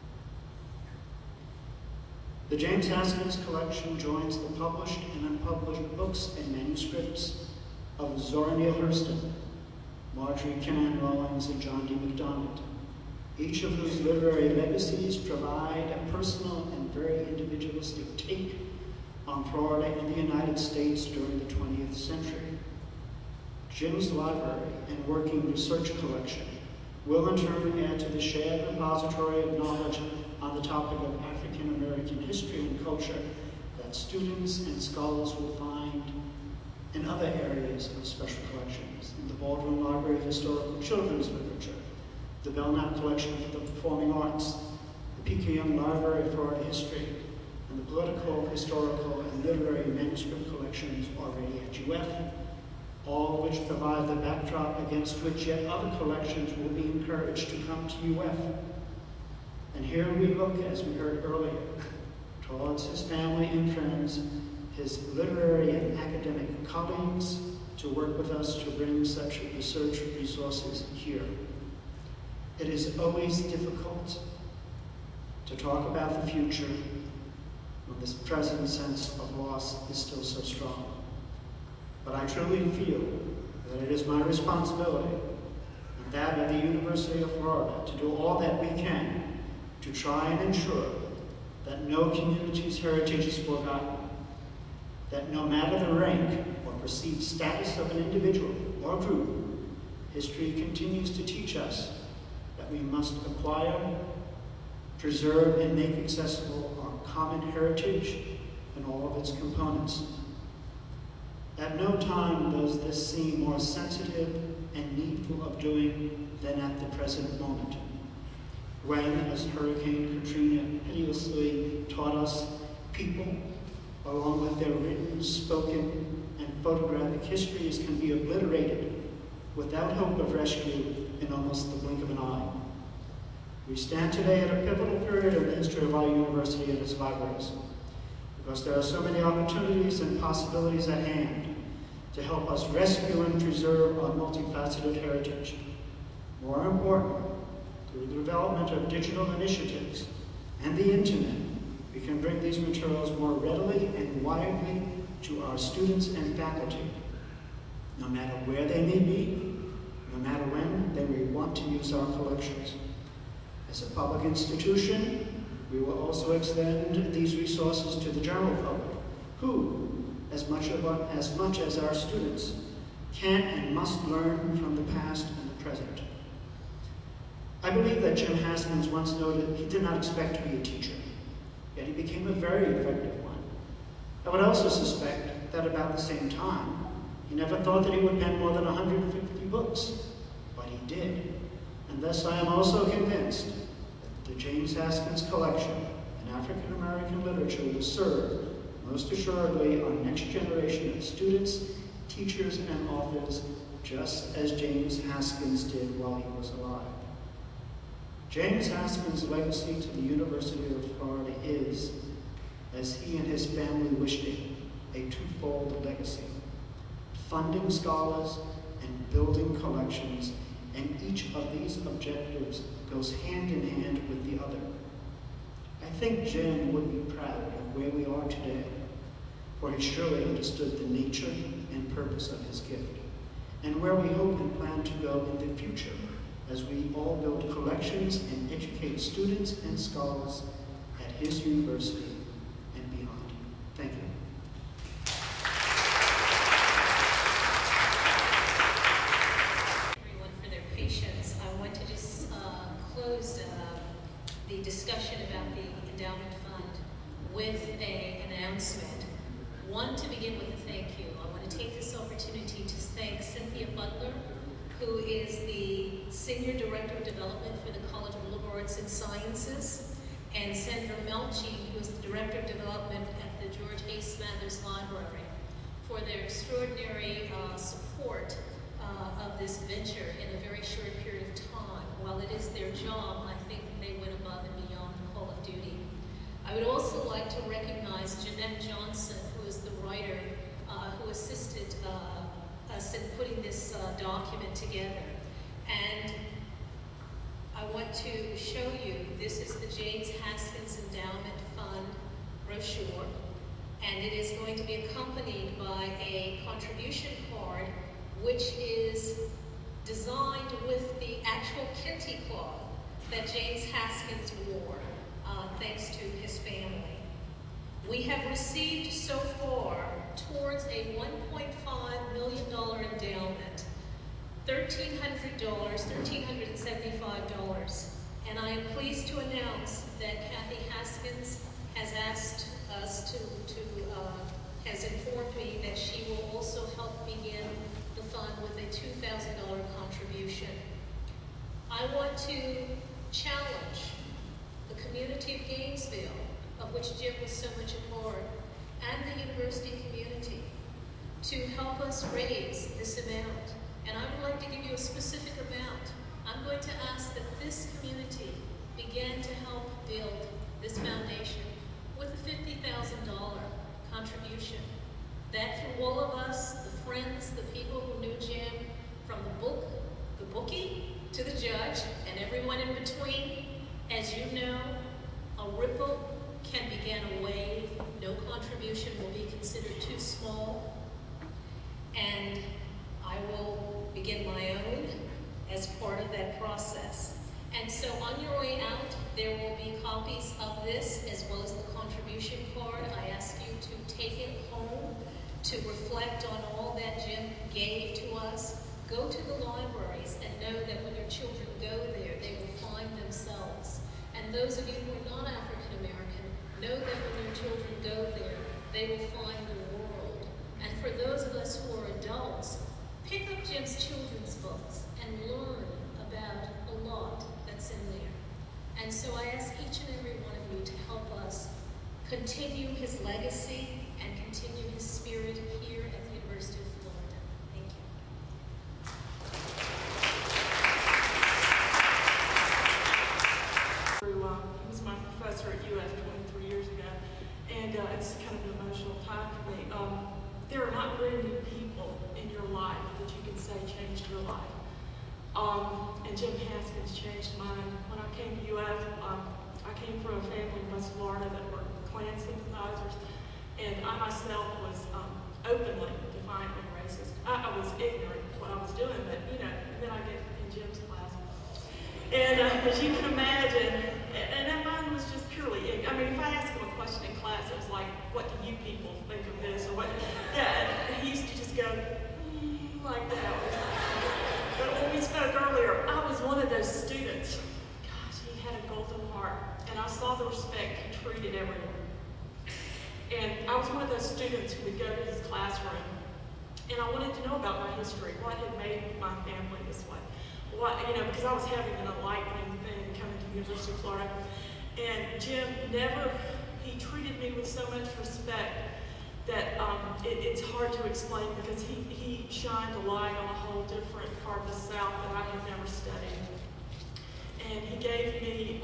The James Haskins collection joins the published and unpublished books and manuscripts of Zora Neale Hurston, Marjorie Kinnan Rawlings, and John D. MacDonald, each of whose literary legacies provide a personal and very individualistic take on Florida and the United States during the 20th century. Jim's library and working research collection will in turn add to the shared repository of knowledge on the topic of African American history and culture that students and scholars will find in other areas of special collections, in the Baldwin Library of Historical Children's Literature, the Belknap Collection for the Performing Arts, the P.K. Young Library of Florida History, and the Political, Historical, and Literary Manuscript collections already at UF, all of which provide the backdrop against which yet other collections will be encouraged to come to UF. And here we look, as we heard earlier, towards his family and friends, his literary and academic colleagues, to work with us to bring such research resources here. It is always difficult to talk about the future when this present sense of loss is still so strong. But I truly feel that it is my responsibility, and that of the University of Florida, to do all that we can to try and ensure that no community's heritage is forgotten, that no matter the rank or perceived status of an individual or group, history continues to teach us that we must acquire, preserve, and make accessible our common heritage and all of its components. At no time does this seem more sensitive and needful of doing than at the present moment, when, as Hurricane Katrina hideously taught us, people, along with their written, spoken, and photographic histories, can be obliterated without hope of rescue in almost the blink of an eye. We stand today at a pivotal period in the history of our university and its libraries, because there are so many opportunities and possibilities at hand to help us rescue and preserve our multifaceted heritage. More importantly, through the development of digital initiatives and the internet, we can bring these materials more readily and widely to our students and faculty, no matter where they may be, no matter when they may want to use our collections. As a public institution, we will also extend these resources to the general public, who, as much as our students, can and must learn from the past and the present. I believe that Jim Haskins once noted he did not expect to be a teacher, yet he became a very effective one. I would also suspect that about the same time, he never thought that he would pen more than 150 books, but he did. And thus I am also convinced that the James Haskins collection in African American literature will serve, most assuredly, our next generation of students, teachers, and authors, just as James Haskins did while he was alive. James Haskins' legacy to the University of Florida is, as he and his family wished it, a twofold legacy: funding scholars and building collections, and each of these objectives goes hand in hand with the other. I think Jim would be proud of where we are today, for he surely understood the nature and purpose of his gift, and where we hope and plan to go in the future as we all build collections and educate students and scholars at his university and beyond. Thank you. Everyone for their patience. I want to just close the discussion about the endowment fund with an announcement. One, to begin with a thank you. I want to take this opportunity to thank Cynthia Butler, who is the Senior Director of Development for the College of Liberal Arts and Sciences, and Sandra Melchi, who is the Director of Development at the George A. Smathers Library, for their extraordinary support of this venture in a very short period of time. While it is their job, I think they went above and beyond the call of duty. I would also like to recognize Jeanette Johnson, who is the writer who assisted us in putting this document together. And I want to show you, this is the James Haskins Endowment Fund brochure, and it is going to be accompanied by a contribution card, which is designed with the actual kente cloth that James Haskins wore, thanks to his family. We have received so far towards a $1.5 million endowment, $1,375, and I am pleased to announce that Kathy Haskins has asked us has informed me that she will also help begin the fund with a $2,000 contribution. I want to challenge the community of Gainesville, of which Jim was so much a part, and the university community to help us raise this amount. And I would like to give you a specific amount. I'm going to ask that this community begin to help build this foundation with a $50,000 contribution. That through all of us, the friends, the people who knew Jim, from the bookie, to the judge, and everyone in between, as you know, a ripple can begin a wave. No contribution will be considered too small. And I will begin my own as part of that process. And so on your way out, there will be copies of this as well as the contribution card. I ask you to take it home to reflect on all that Jim gave to us. Go to the libraries and know that when your children go there, they will find themselves. And those of you who are not African American, know that when your children go there, they will find the world. And for those of us who are adults, pick up Jim's children's books and learn about a lot that's in there. And so I ask each and every one of you to help us continue his legacy and continue his spirit here at the University of Florida. Thank you. He was my professor at UF 23 years ago, and it's kind of an emotional time for me. There are not very many people in your life that you can say changed your life. And Jim Haskins changed mine. When I came to UF, I came from a family in West Florida that were Klan sympathizers, and I myself was openly, defiantly racist. I was ignorant of what I was doing, but you know, and then I get in Jim's class. And as you can imagine, and that mine was just purely ignorant. I mean, if I asked him a question in class, it was like, what do you people think of this? Or what? Yeah, and he used to just go, like that. But when we spoke earlier, I was one of those students. Gosh, he had a golden heart, and I saw the respect he treated everyone. And I was one of those students who would go to his classroom, and I wanted to know about my history, what had made my family this way. What, you know, because I was having an enlightening thing coming to the University of Florida. And Jim he treated me with so much respect that it's hard to explain, because he shined a light on a whole different part of the South that I had never studied. And he gave me,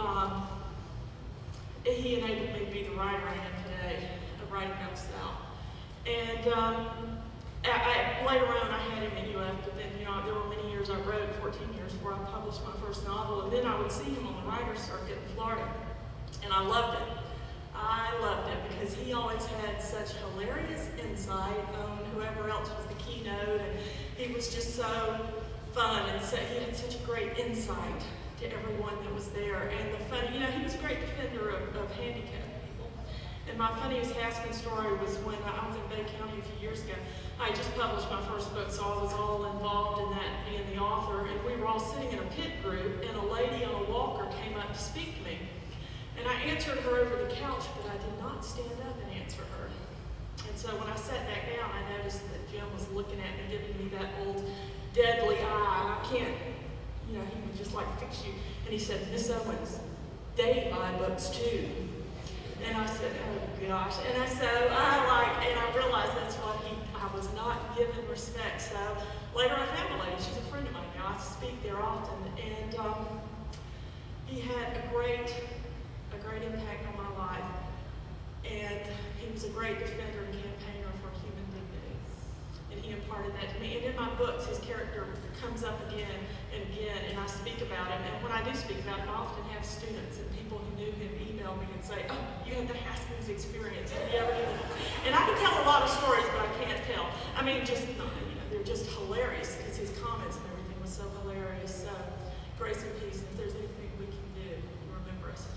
he enabled me to be the writer I am today, of writing down South. And later on I had him at UF, but then, you know, there were many years I wrote, 14 years before I published my first novel, and then I would see him on the writer's circuit in Florida. And I loved it. I loved it because he always had such hilarious insight on whoever else was the keynote, and he was just so fun, and so he had such a great insight to everyone that was there. And the funny, you know, he was a great defender of handicapped people. And my funniest Haskins story was when I was in Bay County a few years ago. I had just published my first book, so I was all involved in that, being the author, and we were all sitting in a pit group, and a lady on a walker came up to speak to me. And I answered her over the couch, but I did not would stand up and answer her. And so when I sat back down, I noticed that Jim was looking at me, giving me that old deadly eye. I can't, he would just like fix you. And he said, "Miss Owens, they buy books too." And I said, "Oh gosh." And I realized that's what I was not given respect. So later I found a lady, she's a friend of mine now. I speak there often. And he had a great impact on my life. And he was a great defender and campaigner for human dignity. And he imparted that to me. And in my books, his character comes up again and again, and I speak about him. And when I do speak about him, I often have students and people who knew him email me and say, "Oh, you had the Haskins experience. Did you ever do that?" And I can tell a lot of stories, but I can't tell. I mean, they're just hilarious because his comments and everything was so hilarious. So, grace and peace. If there's anything we can do, remember us.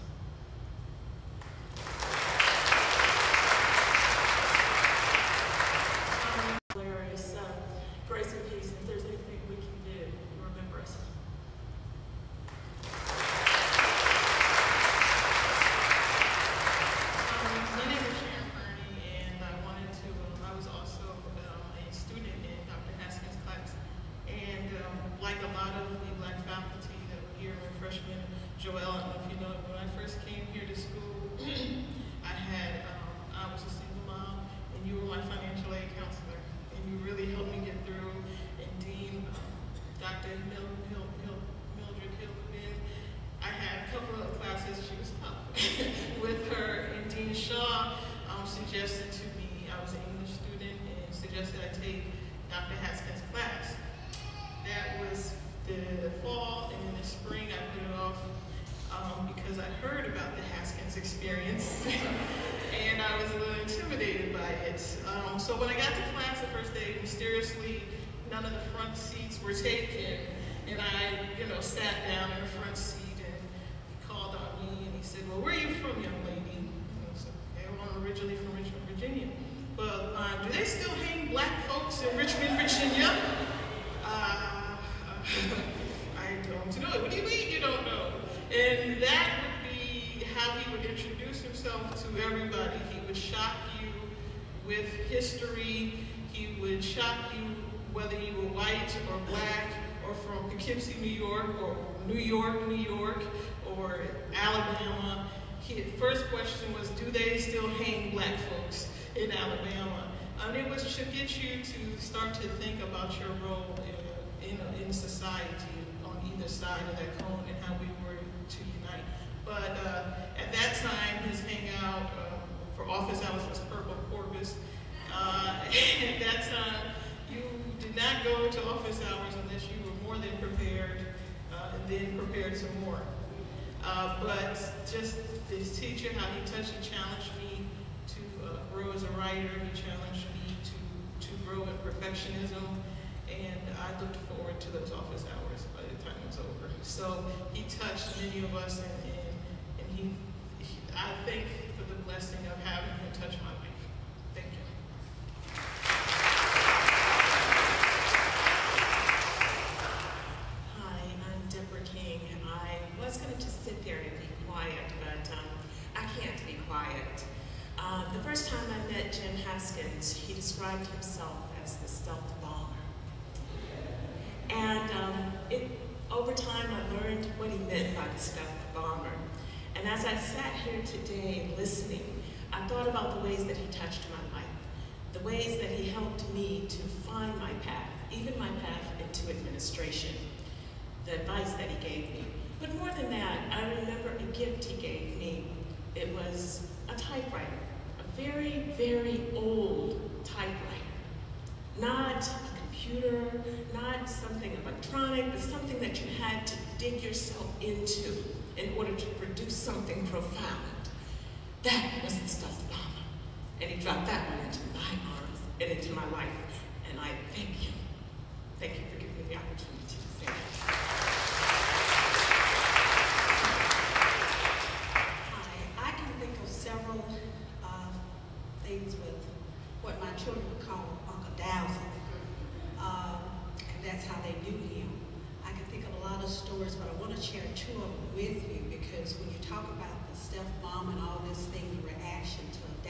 Hilarious. Grace and peace. If there's anything we can do, remember us. My name is Sharon Kearney, and I was also a student in Dr. Haskins' class. And like a lot of the Black faculty that were here when freshmen, Joelle, I don't know if you know, when I first came here to school, I was a single mom, and you were my financial aid counselor, and you really helped me get through. And Dean, Dr. Mildred Hillman, I had a couple of classes, she was tough with her, and Dean Shaw suggested to me, I was an English student, and suggested I take Dr. Haskins' class. That was the fall, and in the spring I put it off because I heard about the Haskins experience, and I was a little intimidated by it. So when I got to class the first day, mysteriously, none of the front seats were taken, and I, sat down in the front seat, and he called on me, and he said, "Well, where are you from, young lady?" And I said, "Okay, well, I'm originally from Richmond, Virginia. Well, do they still hang Black folks in Richmond, Virginia?" I don't know. "What do you mean you don't know?" And that would be how he would introduce himself to everybody. He would shock you with history. He would shock you whether you were white or black or from Poughkeepsie, New York, or New York, New York, or Alabama. His first question was, "Do they still hang Black folks in Alabama?" And it was to get you to start to think about your role in society on either side of that cone and how we were to unite. But at that time, his hangout for office hours was Purple Corpus. At that time, you did not go to office hours unless you were more than prepared, and then prepared some more. But just this teacher, how he touched and challenged me to grow as a writer. He challenged me to grow in perfectionism. And I looked forward to those office hours by the time it was over. So he touched many of us, and I thank for the blessing of having him touch my life. Thank you. Hi, I'm Deborah King, and I was going to just sit there and be quiet, but I can't be quiet. The first time I met Jim Haskins, he described himself as the stealth bomber. And over time, I learned what he meant by the stealth bomber. And as I sat here today listening, I thought about the ways that he touched my life, the ways that he helped me to find my path, even my path into administration, the advice that he gave me. But more than that, I remember a gift he gave me. It was a typewriter, a very, very old typewriter. Not a computer, not something electronic, but something that you had to dig yourself into in order to produce something profound. That was the stealth bomber. And he dropped that one into my arms and into my life. And I thank him. Thank you for giving me the opportunity to say that. Hi, I can think of several things with what my children would call Uncle Dowsing. And that's how they knew him. I can think of a lot of stories, but I want to share two of them with you because when you talk about the stealth bomb and all this thing, the reaction to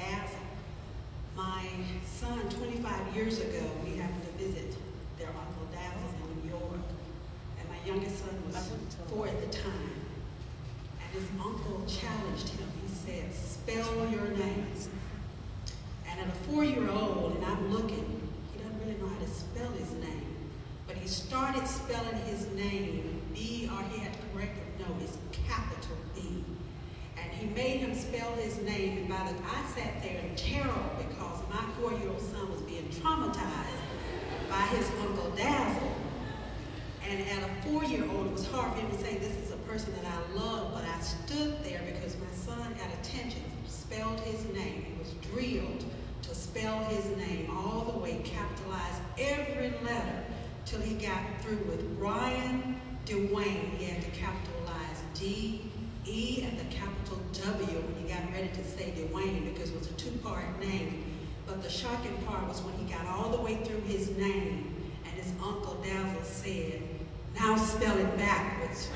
my son, 25 years ago, we happened to visit their Uncle Dazzle in New York. And my youngest son was 4 at the time. And his uncle challenged him. He said, spell your name. And at a 4-year-old, and I'm looking, he doesn't really know how to spell his name. But he started spelling his name, B, or he had to correct him, no, it's capital B. And he made him spell his name, and I sat there in terror because my 4-year-old son was being traumatized by his Uncle Dazzle. And at a 4-year-old, it was hard for him to say, this is a person that I love, but I stood there because my son, at attention, spelled his name. He was drilled to spell his name all the way, capitalize every letter, till he got through with Brian Dwayne. He had to capitalize D, E, and the capital W when he got ready to say Dwayne, because it was a 2-part name. But the shocking part was when he got all the way through his name, and his Uncle Dazzle said, now spell it backwards.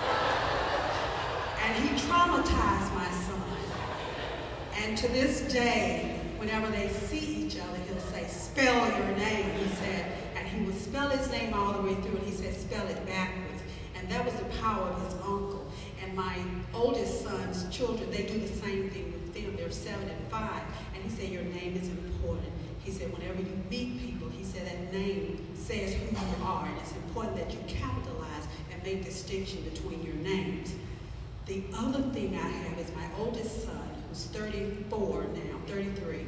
And he traumatized my son. And to this day, whenever they see each other, he'll say, spell your name, he said. And he would spell his name all the way through, and he said, spell it backwards. And that was the power of his uncle. And my oldest son's children, they do the same thing with them. They're 7 and 5. And he said, your name is important. He said, whenever you meet people, he said, that name says who you are. And it's important that you capitalize and make distinction between your names. The other thing I have is my oldest son, who's 34 now, 33,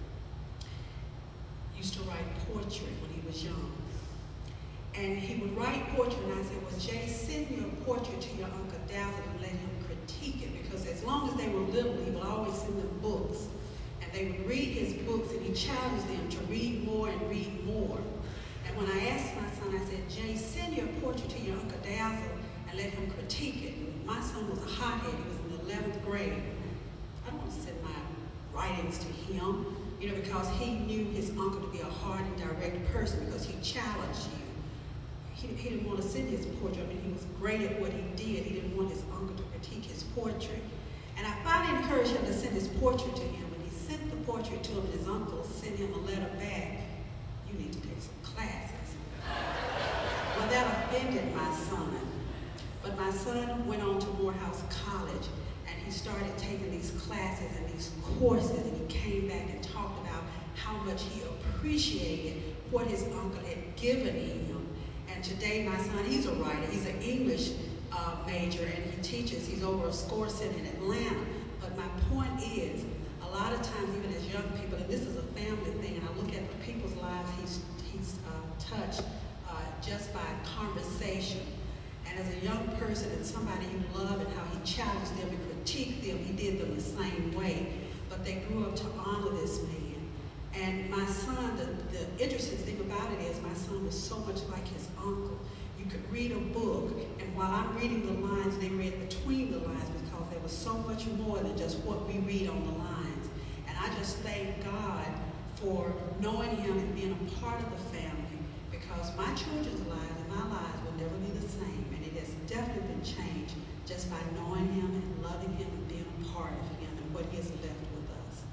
used to write poetry when he was young. And he would write poetry, and I said, well, Jay, send your portrait to your Uncle Dazzle and let him critique it, because as long as they were little, he would always send them books. And they would read his books, and he challenged them to read more and read more. And when I asked my son, I said, Jay, send your portrait to your Uncle Dazzle and let him critique it. And my son was a hothead. He was in the 11th grade. I don't want to send my writings to him, because he knew his uncle to be a hard and direct person, because he challenged you. He didn't want to send his portrait. I mean, he was great at what he did. He didn't want his uncle to critique his poetry. And I finally encouraged him to send his portrait to him. When he sent the portrait to him, his uncle sent him a letter back. You need to take some classes. Well, that offended my son. But my son went on to Morehouse College, and he started taking these classes and these courses, and he came back and talked about how much he appreciated what his uncle had given him. And today my son, he's a writer. He's an English major, and he teaches. He's over a SCORE center in Atlanta. But my point is, a lot of times, even as young people, and this is a family thing, and I look at the people's lives he's touched just by conversation. And as a young person and somebody you love, and how he challenged them and critiqued them, he did them the same way. But they grew up to honor this man. And my son, the interesting thing about it is my son was so much like his uncle. You could read a book, and while I'm reading the lines, they read between the lines, because there was so much more than just what we read on the lines. And I just thank God for knowing him and being a part of the family, because my children's lives and my lives will never be the same. And it has definitely been changed just by knowing him and loving him and being a part of him and what he has left with us.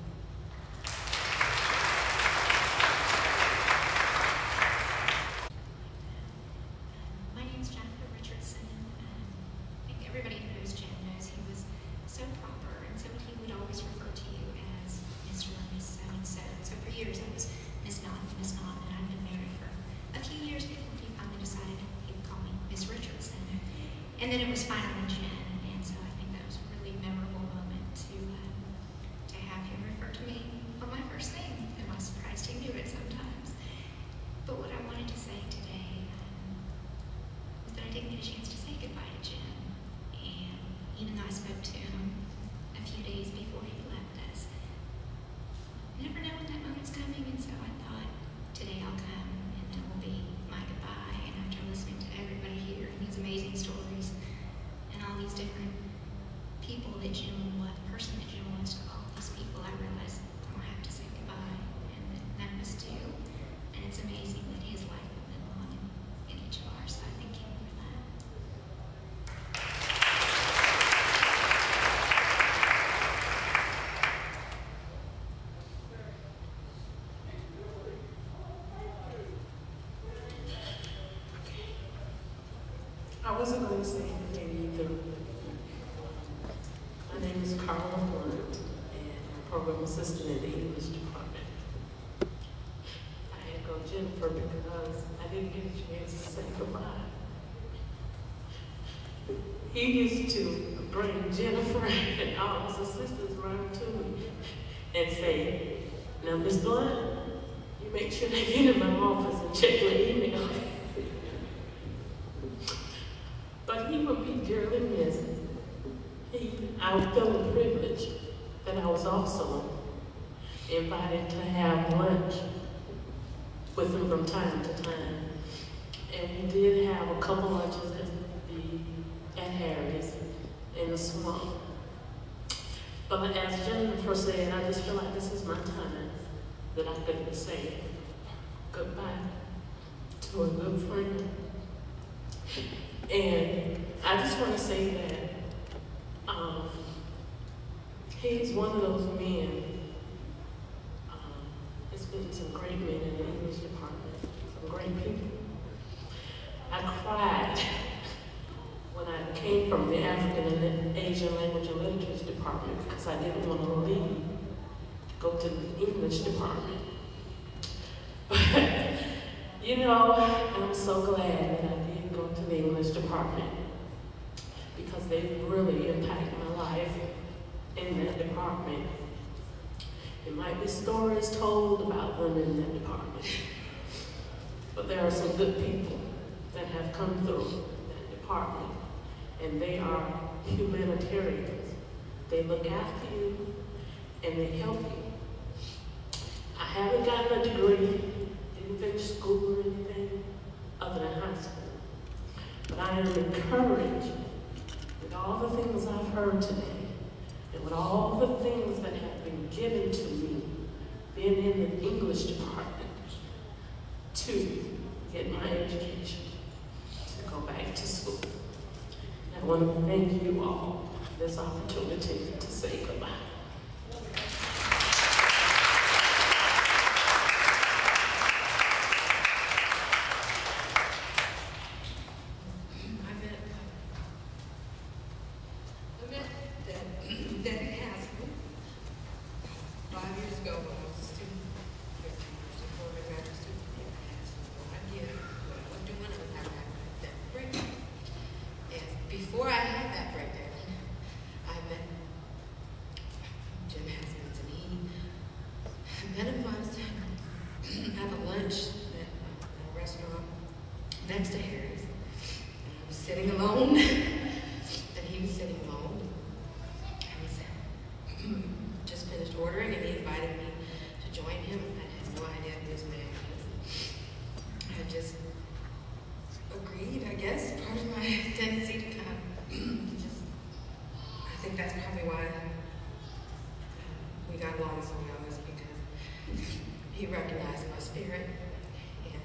My name's Jennifer Richardson. I think everybody who knows Jen knows he was so proper, and so he would always refer to you as Mr. or Miss So-and-so. So for years I was Miss Not, and I'd been married for a few years before he finally decided he would call me Miss Richardson. And then it was finally Jen, and so I think that was a really memorable moment to have him refer to me by my first name. And I was surprised he knew it sometimes. But what I wanted to say today was that I didn't get a chance to say goodbye to Jen. And even though I spoke to him a few days before he left us, you never know when that moment's coming, and so I thought, today I'll come, and that will be my goodbye. And after listening to everybody here and these amazing stories, and all these different people that Jim was, person that Jim was to all these people, I realized I'm gonna have to say goodbye, and that was due. And it's amazing that his life will live on in each of ours, so I thank him for that. wasn't going to say anything either. My name is Carla Blunt, and I'm program assistant in the English department. I echo Jennifer because I didn't get a chance to say goodbye. He used to bring Jennifer and all his assistants around to me and say, "Now, Miss Blunt, you make sure they get in my office and check your email." But he would be dearly missed. I felt privileged that I was also invited to have lunch with him from time to time. And we did have a couple lunches at Harry's in the swamp. But as Jennifer said, I just feel like this is my time that I could say goodbye to a good friend. And I just want to say that he's one of those men. There's been some great men in the English department, some great people. I cried when I came from the African and Asian Language and Literatures department because I didn't want to leave to go to the English department. But, you know, I'm so glad that I did go to the English department because they really impacted my life in that department. There might be stories told about them in that department, but there are some good people that have come through that department, and they are humanitarians. They look after you, and they help you. I haven't gotten a degree, didn't finish school or anything other than high school, but I am encouraged with all the things I've heard today, and with all the things that have been given to me, being in the English department, to get my education, to go back to school. I want to thank you all for this opportunity to say goodbye. Before I had that breakdown, I met Jim Haskins, and he met him once to have a lunch at a restaurant next to Harry's. And I was sitting alone, and he was sitting alone. I was just finished ordering, and he invited me to join him. I had no idea who this man was. I just agreed, I guess, part of my tendency to kind of I think that's probably why we got along so well, is because he recognized my spirit. And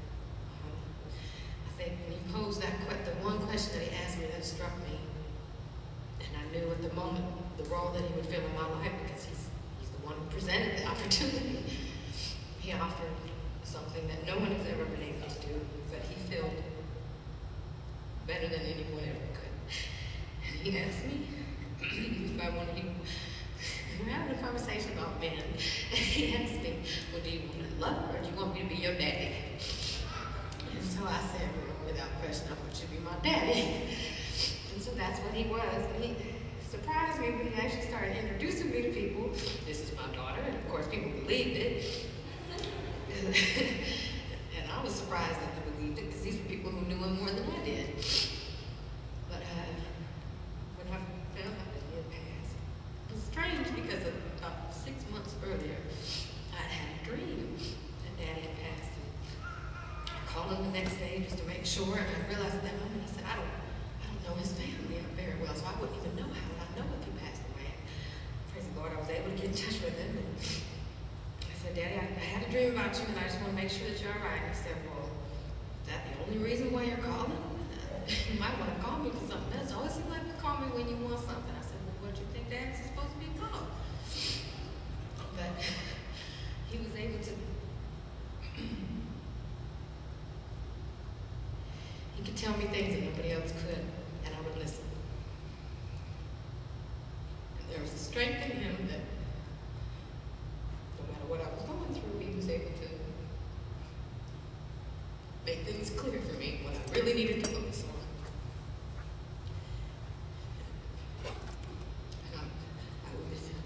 I think when he posed the one question that he asked me that struck me, and I knew at the moment the role that he would fill in my life, because he's the one who presented the opportunity. He offered something that no one has ever been able to do, but he filled better than anyone ever could. And he asked me if I wanted to, we're having a conversation about men, and he asked me, well, do you want to love her, or do you want me to be your daddy? And so I said, well, without question, I want you to be my daddy. And so that's what he was. And he surprised me when he actually started introducing me to people. This is my daughter, and of course people believed it. And I was surprised that they believed it, because these were people who knew him more than I did. But when I found out that he had passed, it was strange, because about 6 months earlier, I had a dream that Daddy had passed. I called him the next day just to make sure, and I realized at that moment, I said, I don't know his family very well, so I wouldn't even know. How would I know if he passed away? Praise the Lord, I was able to get in touch with him. And I said, Daddy, I had a dream about you, and I just want to make sure that you're all right. And he said, well, is that the only reason why you're calling? You might want to call me for something else. Always seem like you call me when you want something. I said, well, what do you think Dad's supposed to be called? But he was able to, he could tell me things that nobody else else could, and I would listen. And there was a strength in him that no matter what I was going through, he was able to make things clear for me what I really needed to focus on. And I will miss him.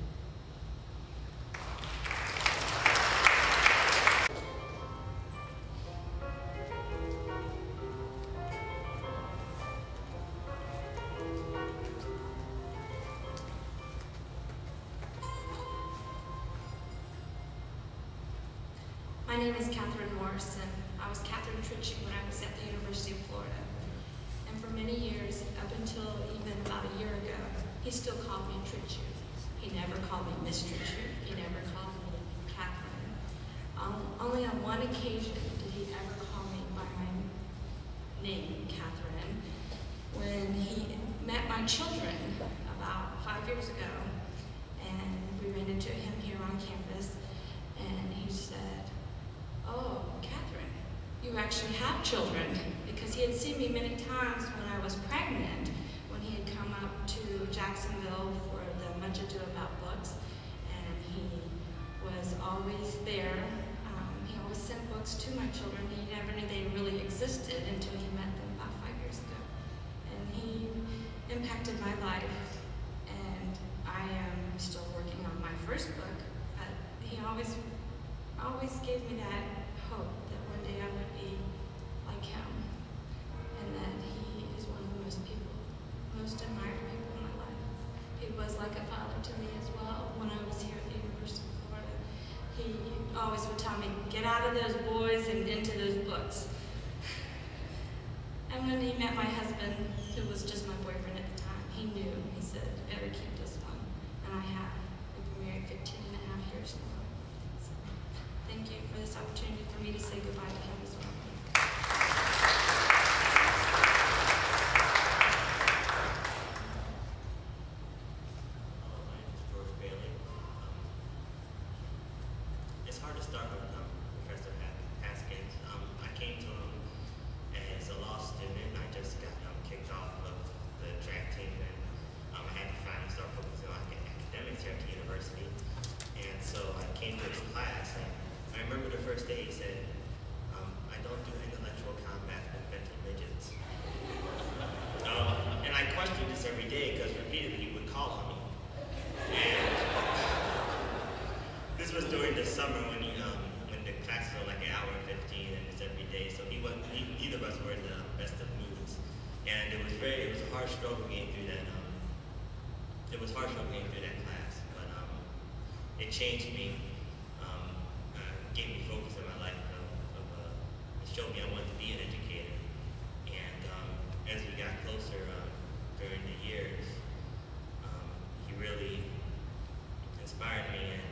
My name is Catherine Morrison. I was Catherine Tritchie when I was at the University of Florida. And for many years, up until even about a year ago, he still called me Tritchie. He never called me Miss Tritchie. He never called me Catherine. Only on one occasion did he ever call me by my name, Catherine, when he met my children about 5 years ago. And we ran into him here on campus, and he said, "Oh, Catherine, you actually have children," because he had seen me many times when I was pregnant, when he had come up to Jacksonville for the Much Ado About Books, and he was always there. He always sent books to my children. He never knew they really existed until he met them about 5 years ago. And he impacted my life, and I am still working on my first book, but he always gave me that hope that one day I would be like him, and that he is one of the most admired people in my life. He was like a father to me as well when I was here at the University of Florida. He always would tell me, "Get out of those boys and into those books." And when he met my husband, who was just my boyfriend at the time, he knew. He said, "You better keep this one." And I have. We've been married 15 and a half years now. So, thank you for this opportunity for me to say goodbye to him as well. It's hard to start with Professor Haskins. I came to him as a law student. I just got kicked off of the track team, and I had to finally start focusing on academics here at the university. And so I came to his class, and I remember the first day he said, "I don't do intellectual combat with mental midgets." And I questioned this every day because repeatedly he would call on me. And this was during the summer when the classes were like an hour and 15, and it's every day. So neither of us were in the best of moods, and it was a hard struggle getting through that. It was hard struggle getting through that class, but it changed me, gave me focus in my life. It showed me I wanted to be an educator, and as we got closer during the years, he really inspired me. And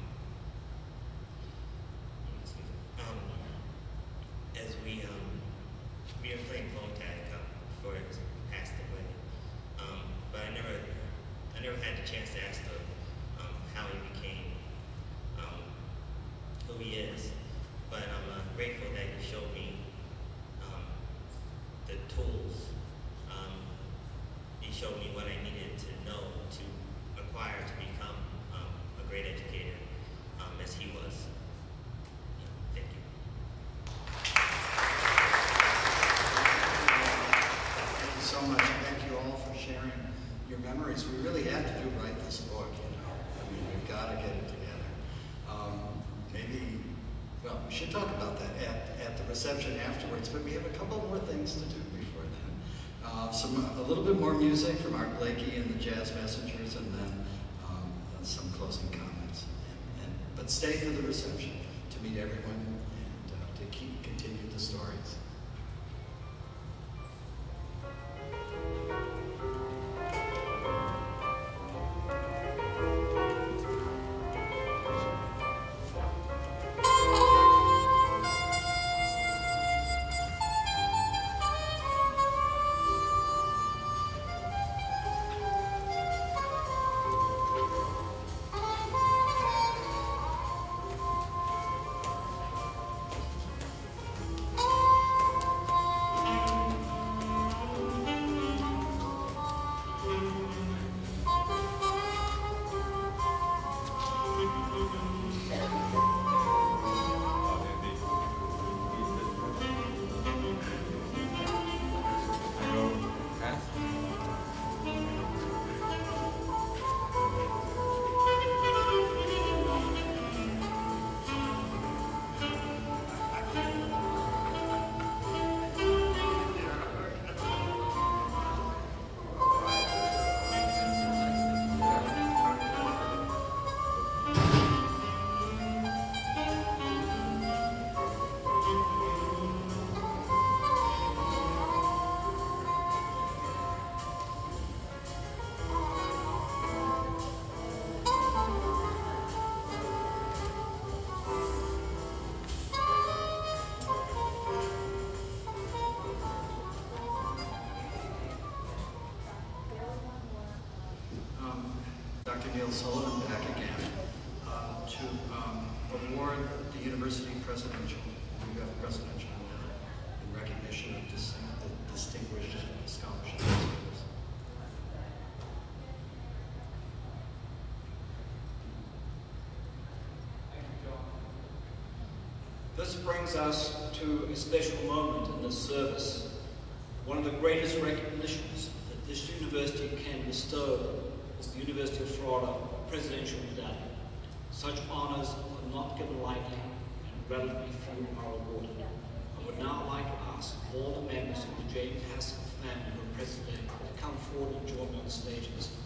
as we were playing phone tag before it passed away, but I never had the chance to ask him how he became who he is. But I'm grateful that he showed me the tools. He showed me what I needed to know to acquire to become a great educator, as he was. Thank you. Thank you so much. Thank you all for sharing your memories. We really have to write this book, you know. I mean, we've got to get it together. We should talk about that at the reception afterwards, but we have a couple more things to do before then. A little bit more music from Art Blakey and the Jazz Messengers, and then some closing comments. But stay for the reception to meet everyone and to continue the stories. Dr. Neil Sullivan back again to award the University Presidential Award in recognition of distinguished scholarship students. This brings us to a special moment in this service. One of the greatest recognitions that this university can bestow is the University of Florida Presidential Medallion. Such honors are not given lightly, and relatively few are awarded. I would now like to ask all the members of the James Haskins family who are present today to come forward and join me on the stage at this time.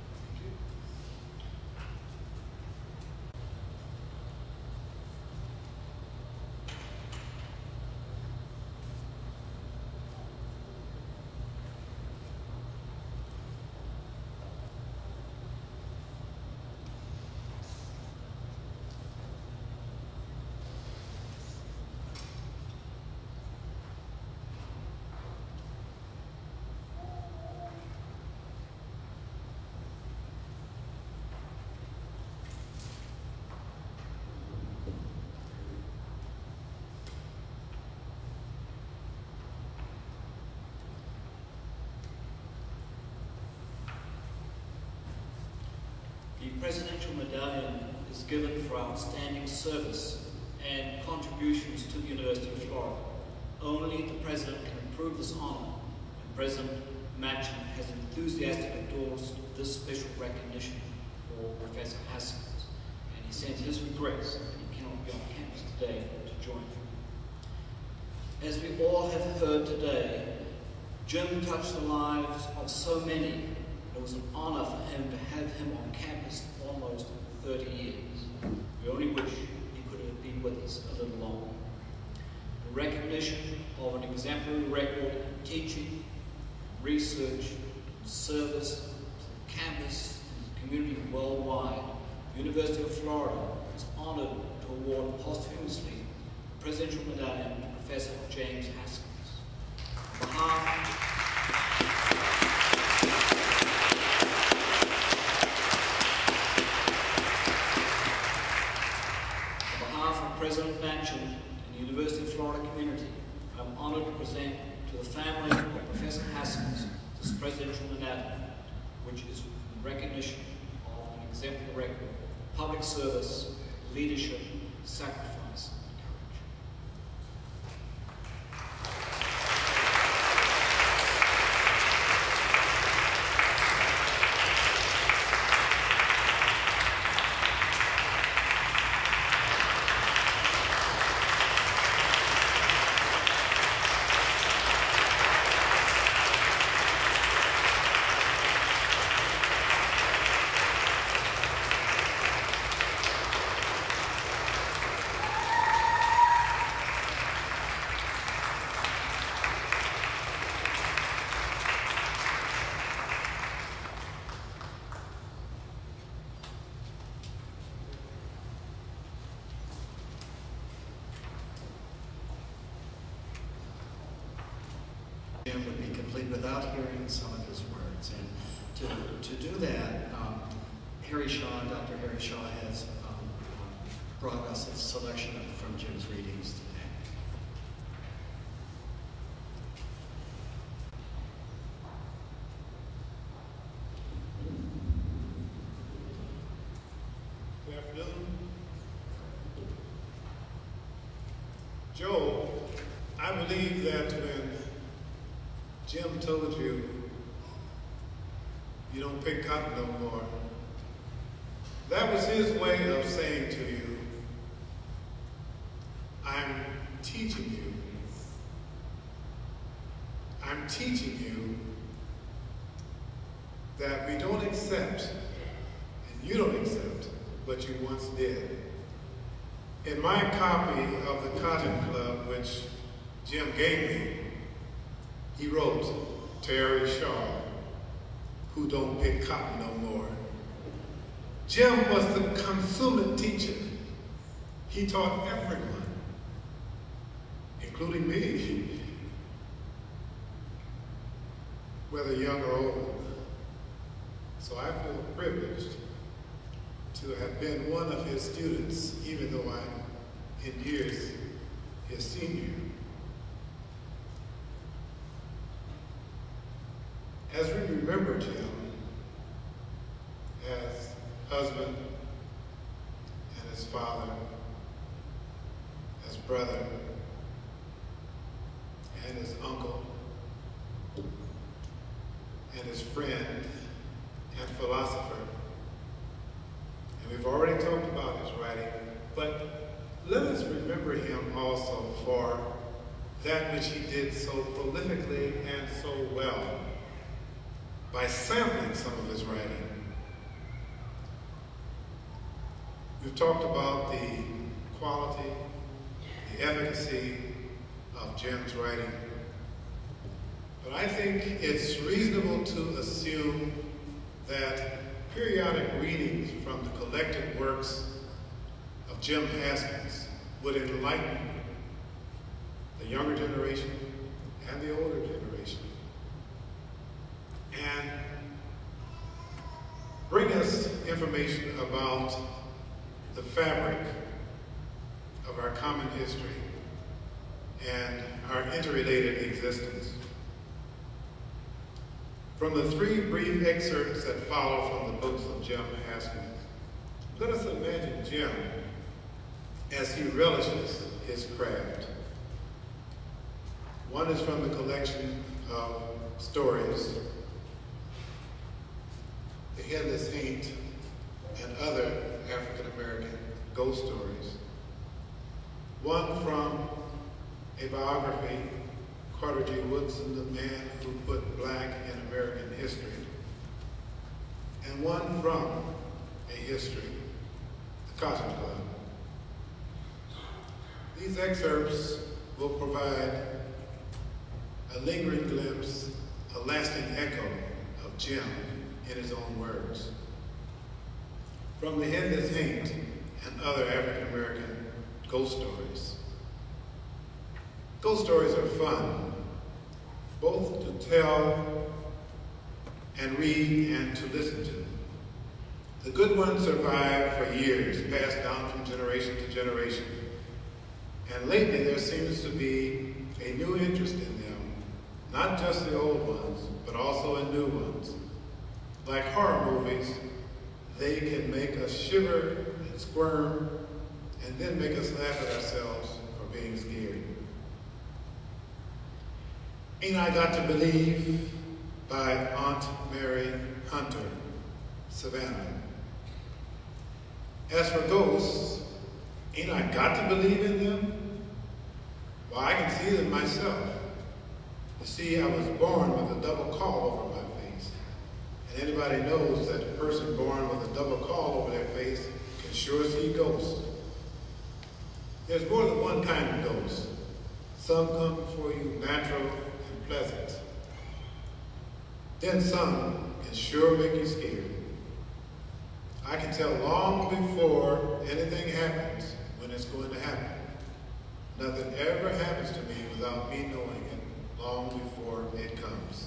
The Presidential Medallion is given for outstanding service and contributions to the University of Florida. Only the President can approve this honor, and President Machen has enthusiastically endorsed this special recognition for Professor Haskins, and he sends his regrets that he cannot be on campus today to join him. As we all have heard today, Jim touched the lives of so many. It was an honor for him to have him on campus for almost 30 years. We only wish he could have been with us a little longer. The recognition of an exemplary record in teaching, research, and service to the campus and the community worldwide, the University of Florida is honored to award posthumously the Presidential Medallion to Professor James Haskins. On behalf of President Machen and the University of Florida community, I'm honored to present to the family of Professor Haskins this Presidential Medallion, which is in recognition of an exemplary record of public service, leadership, sacrifice, and courage. Jim would be complete without hearing some of his words. And to do that, Dr. Harry Shaw has brought us a selection from Jim's readings today. Good afternoon. Joe, I believe that when Jim told you you don't pick cotton no more, that was his way of saying to you, I'm teaching you. I'm teaching you that we don't accept, and you don't accept, what you once did. In my copy of the Cotton Club, which Jim gave me, he wrote, Terry Shaw, who don't pick cotton no more. Jim was the consummate teacher. He taught everyone, including me, whether young or old. So I feel privileged to have been one of his students, even though I'm in years his senior. As we remember Jim as husband and as father, as brother, and as uncle, and as friend and philosopher, and we've already talked about his writing, but let us remember him also for that which he did so prolifically and so well by sampling some of his writing. We've talked about the quality, the efficacy of Jim's writing, but I think it's reasonable to assume that periodic readings from the collected works of Jim Haskins would enlighten the younger generation and the older generation and bring us information about the fabric of our common history and our interrelated existence. From the three brief excerpts that follow from the books of Jim Haskins, let us imagine Jim as he relishes his craft. One is from the collection of stories, The Headless Saint and Other African American Ghost Stories. One from a biography, Carter G. Woodson, The Man Who Put Black in American History. And one from a history, The Cotton Club. These excerpts will provide a lingering glimpse, a lasting echo of Jim in his own words. From The Headless Saint and Other African American Ghost Stories. Ghost stories are fun, both to tell and read and to listen to. The good ones survive for years, passed down from generation to generation. And lately there seems to be a new interest in them, not just the old ones, but also in new ones. Like horror movies, they can make us shiver and squirm, and then make us laugh at ourselves for being scared. Ain't I Got to Believe by Aunt Mary Hunter, Savannah. As for ghosts, ain't I got to believe in them? Well, I can see them myself. You see, I was born with a double caul over my face. And anybody knows that a person born with a double caul over their face can sure see ghosts. There's more than one kind of ghost. Some come before you natural and pleasant. Then some can sure make you scared. I can tell long before anything happens when it's going to happen. Nothing ever happens to me without me knowing it long before it comes.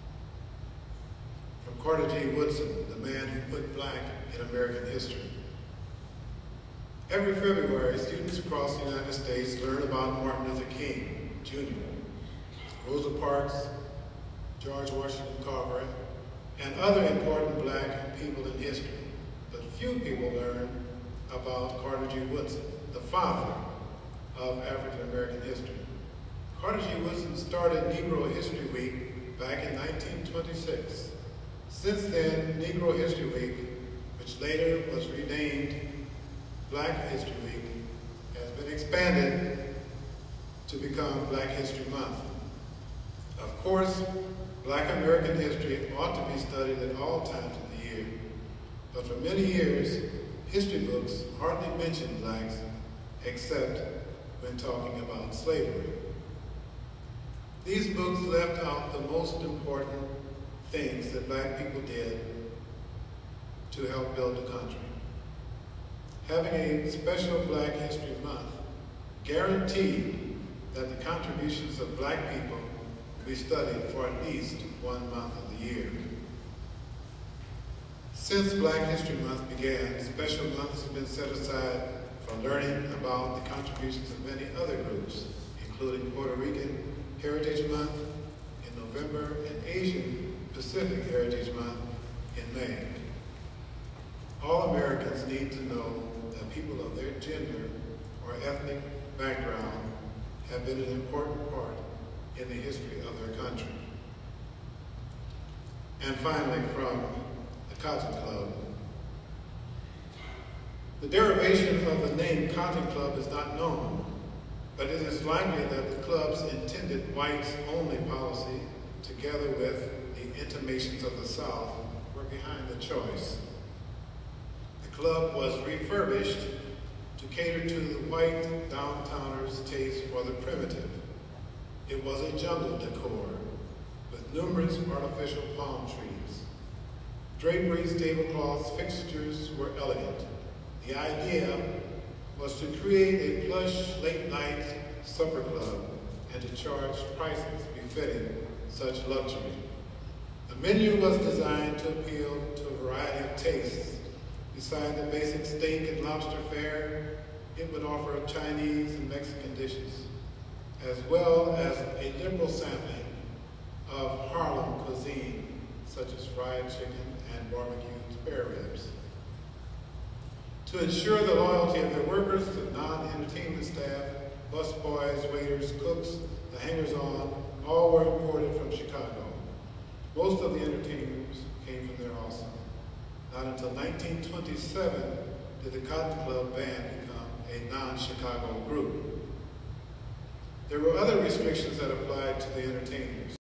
From Carter G. Woodson, The Man Who Put Black in American History. Every February, students across the United States learn about Martin Luther King, Jr., Rosa Parks, George Washington Carver, and other important black people in history. But few people learn about Carter G. Woodson, the father of African American history. Carter G. Woodson started Negro History Week back in 1926. Since then, Negro History Week, which later was renamed Black History Week, has been expanded to become Black History Month. Of course, Black American history ought to be studied at all times of the year, but for many years, history books hardly mentioned blacks except when talking about slavery. These books left out the most important things that black people did to help build the country. Having a special Black History Month guaranteed that the contributions of black people will be studied for at least 1 month of the year. Since Black History Month began, special months have been set aside for learning about the contributions of many other groups, including Puerto Rican Heritage Month in November and Asian Pacific Heritage Month in May. All Americans need to know that people of their gender or ethnic background have been an important part in the history of their country. And finally, from the Cotton Club. The derivation of the name Cotton Club is not known, but it is likely that the club's intended whites-only policy, together with the intimations of the South, were behind the choice. The club was refurbished to cater to the white downtowners' taste for the primitive. It was a jungle decor with numerous artificial palm trees. Draperies, tablecloths, fixtures were elegant. The idea was to create a plush late-night supper club and to charge prices befitting such luxury. The menu was designed to appeal to a variety of tastes. Beside the basic steak and lobster fare, it would offer Chinese and Mexican dishes, as well as a liberal sampling of Harlem cuisine, such as fried chicken and barbecued spare ribs. To ensure the loyalty of their workers, the non-entertainment staff, busboys, waiters, cooks, the hangers-on, all were imported from Chicago. Most of the entertainers came from there also. Not until 1927 did the Cotton Club band become a non-Chicago group. There were other restrictions that applied to the entertainers.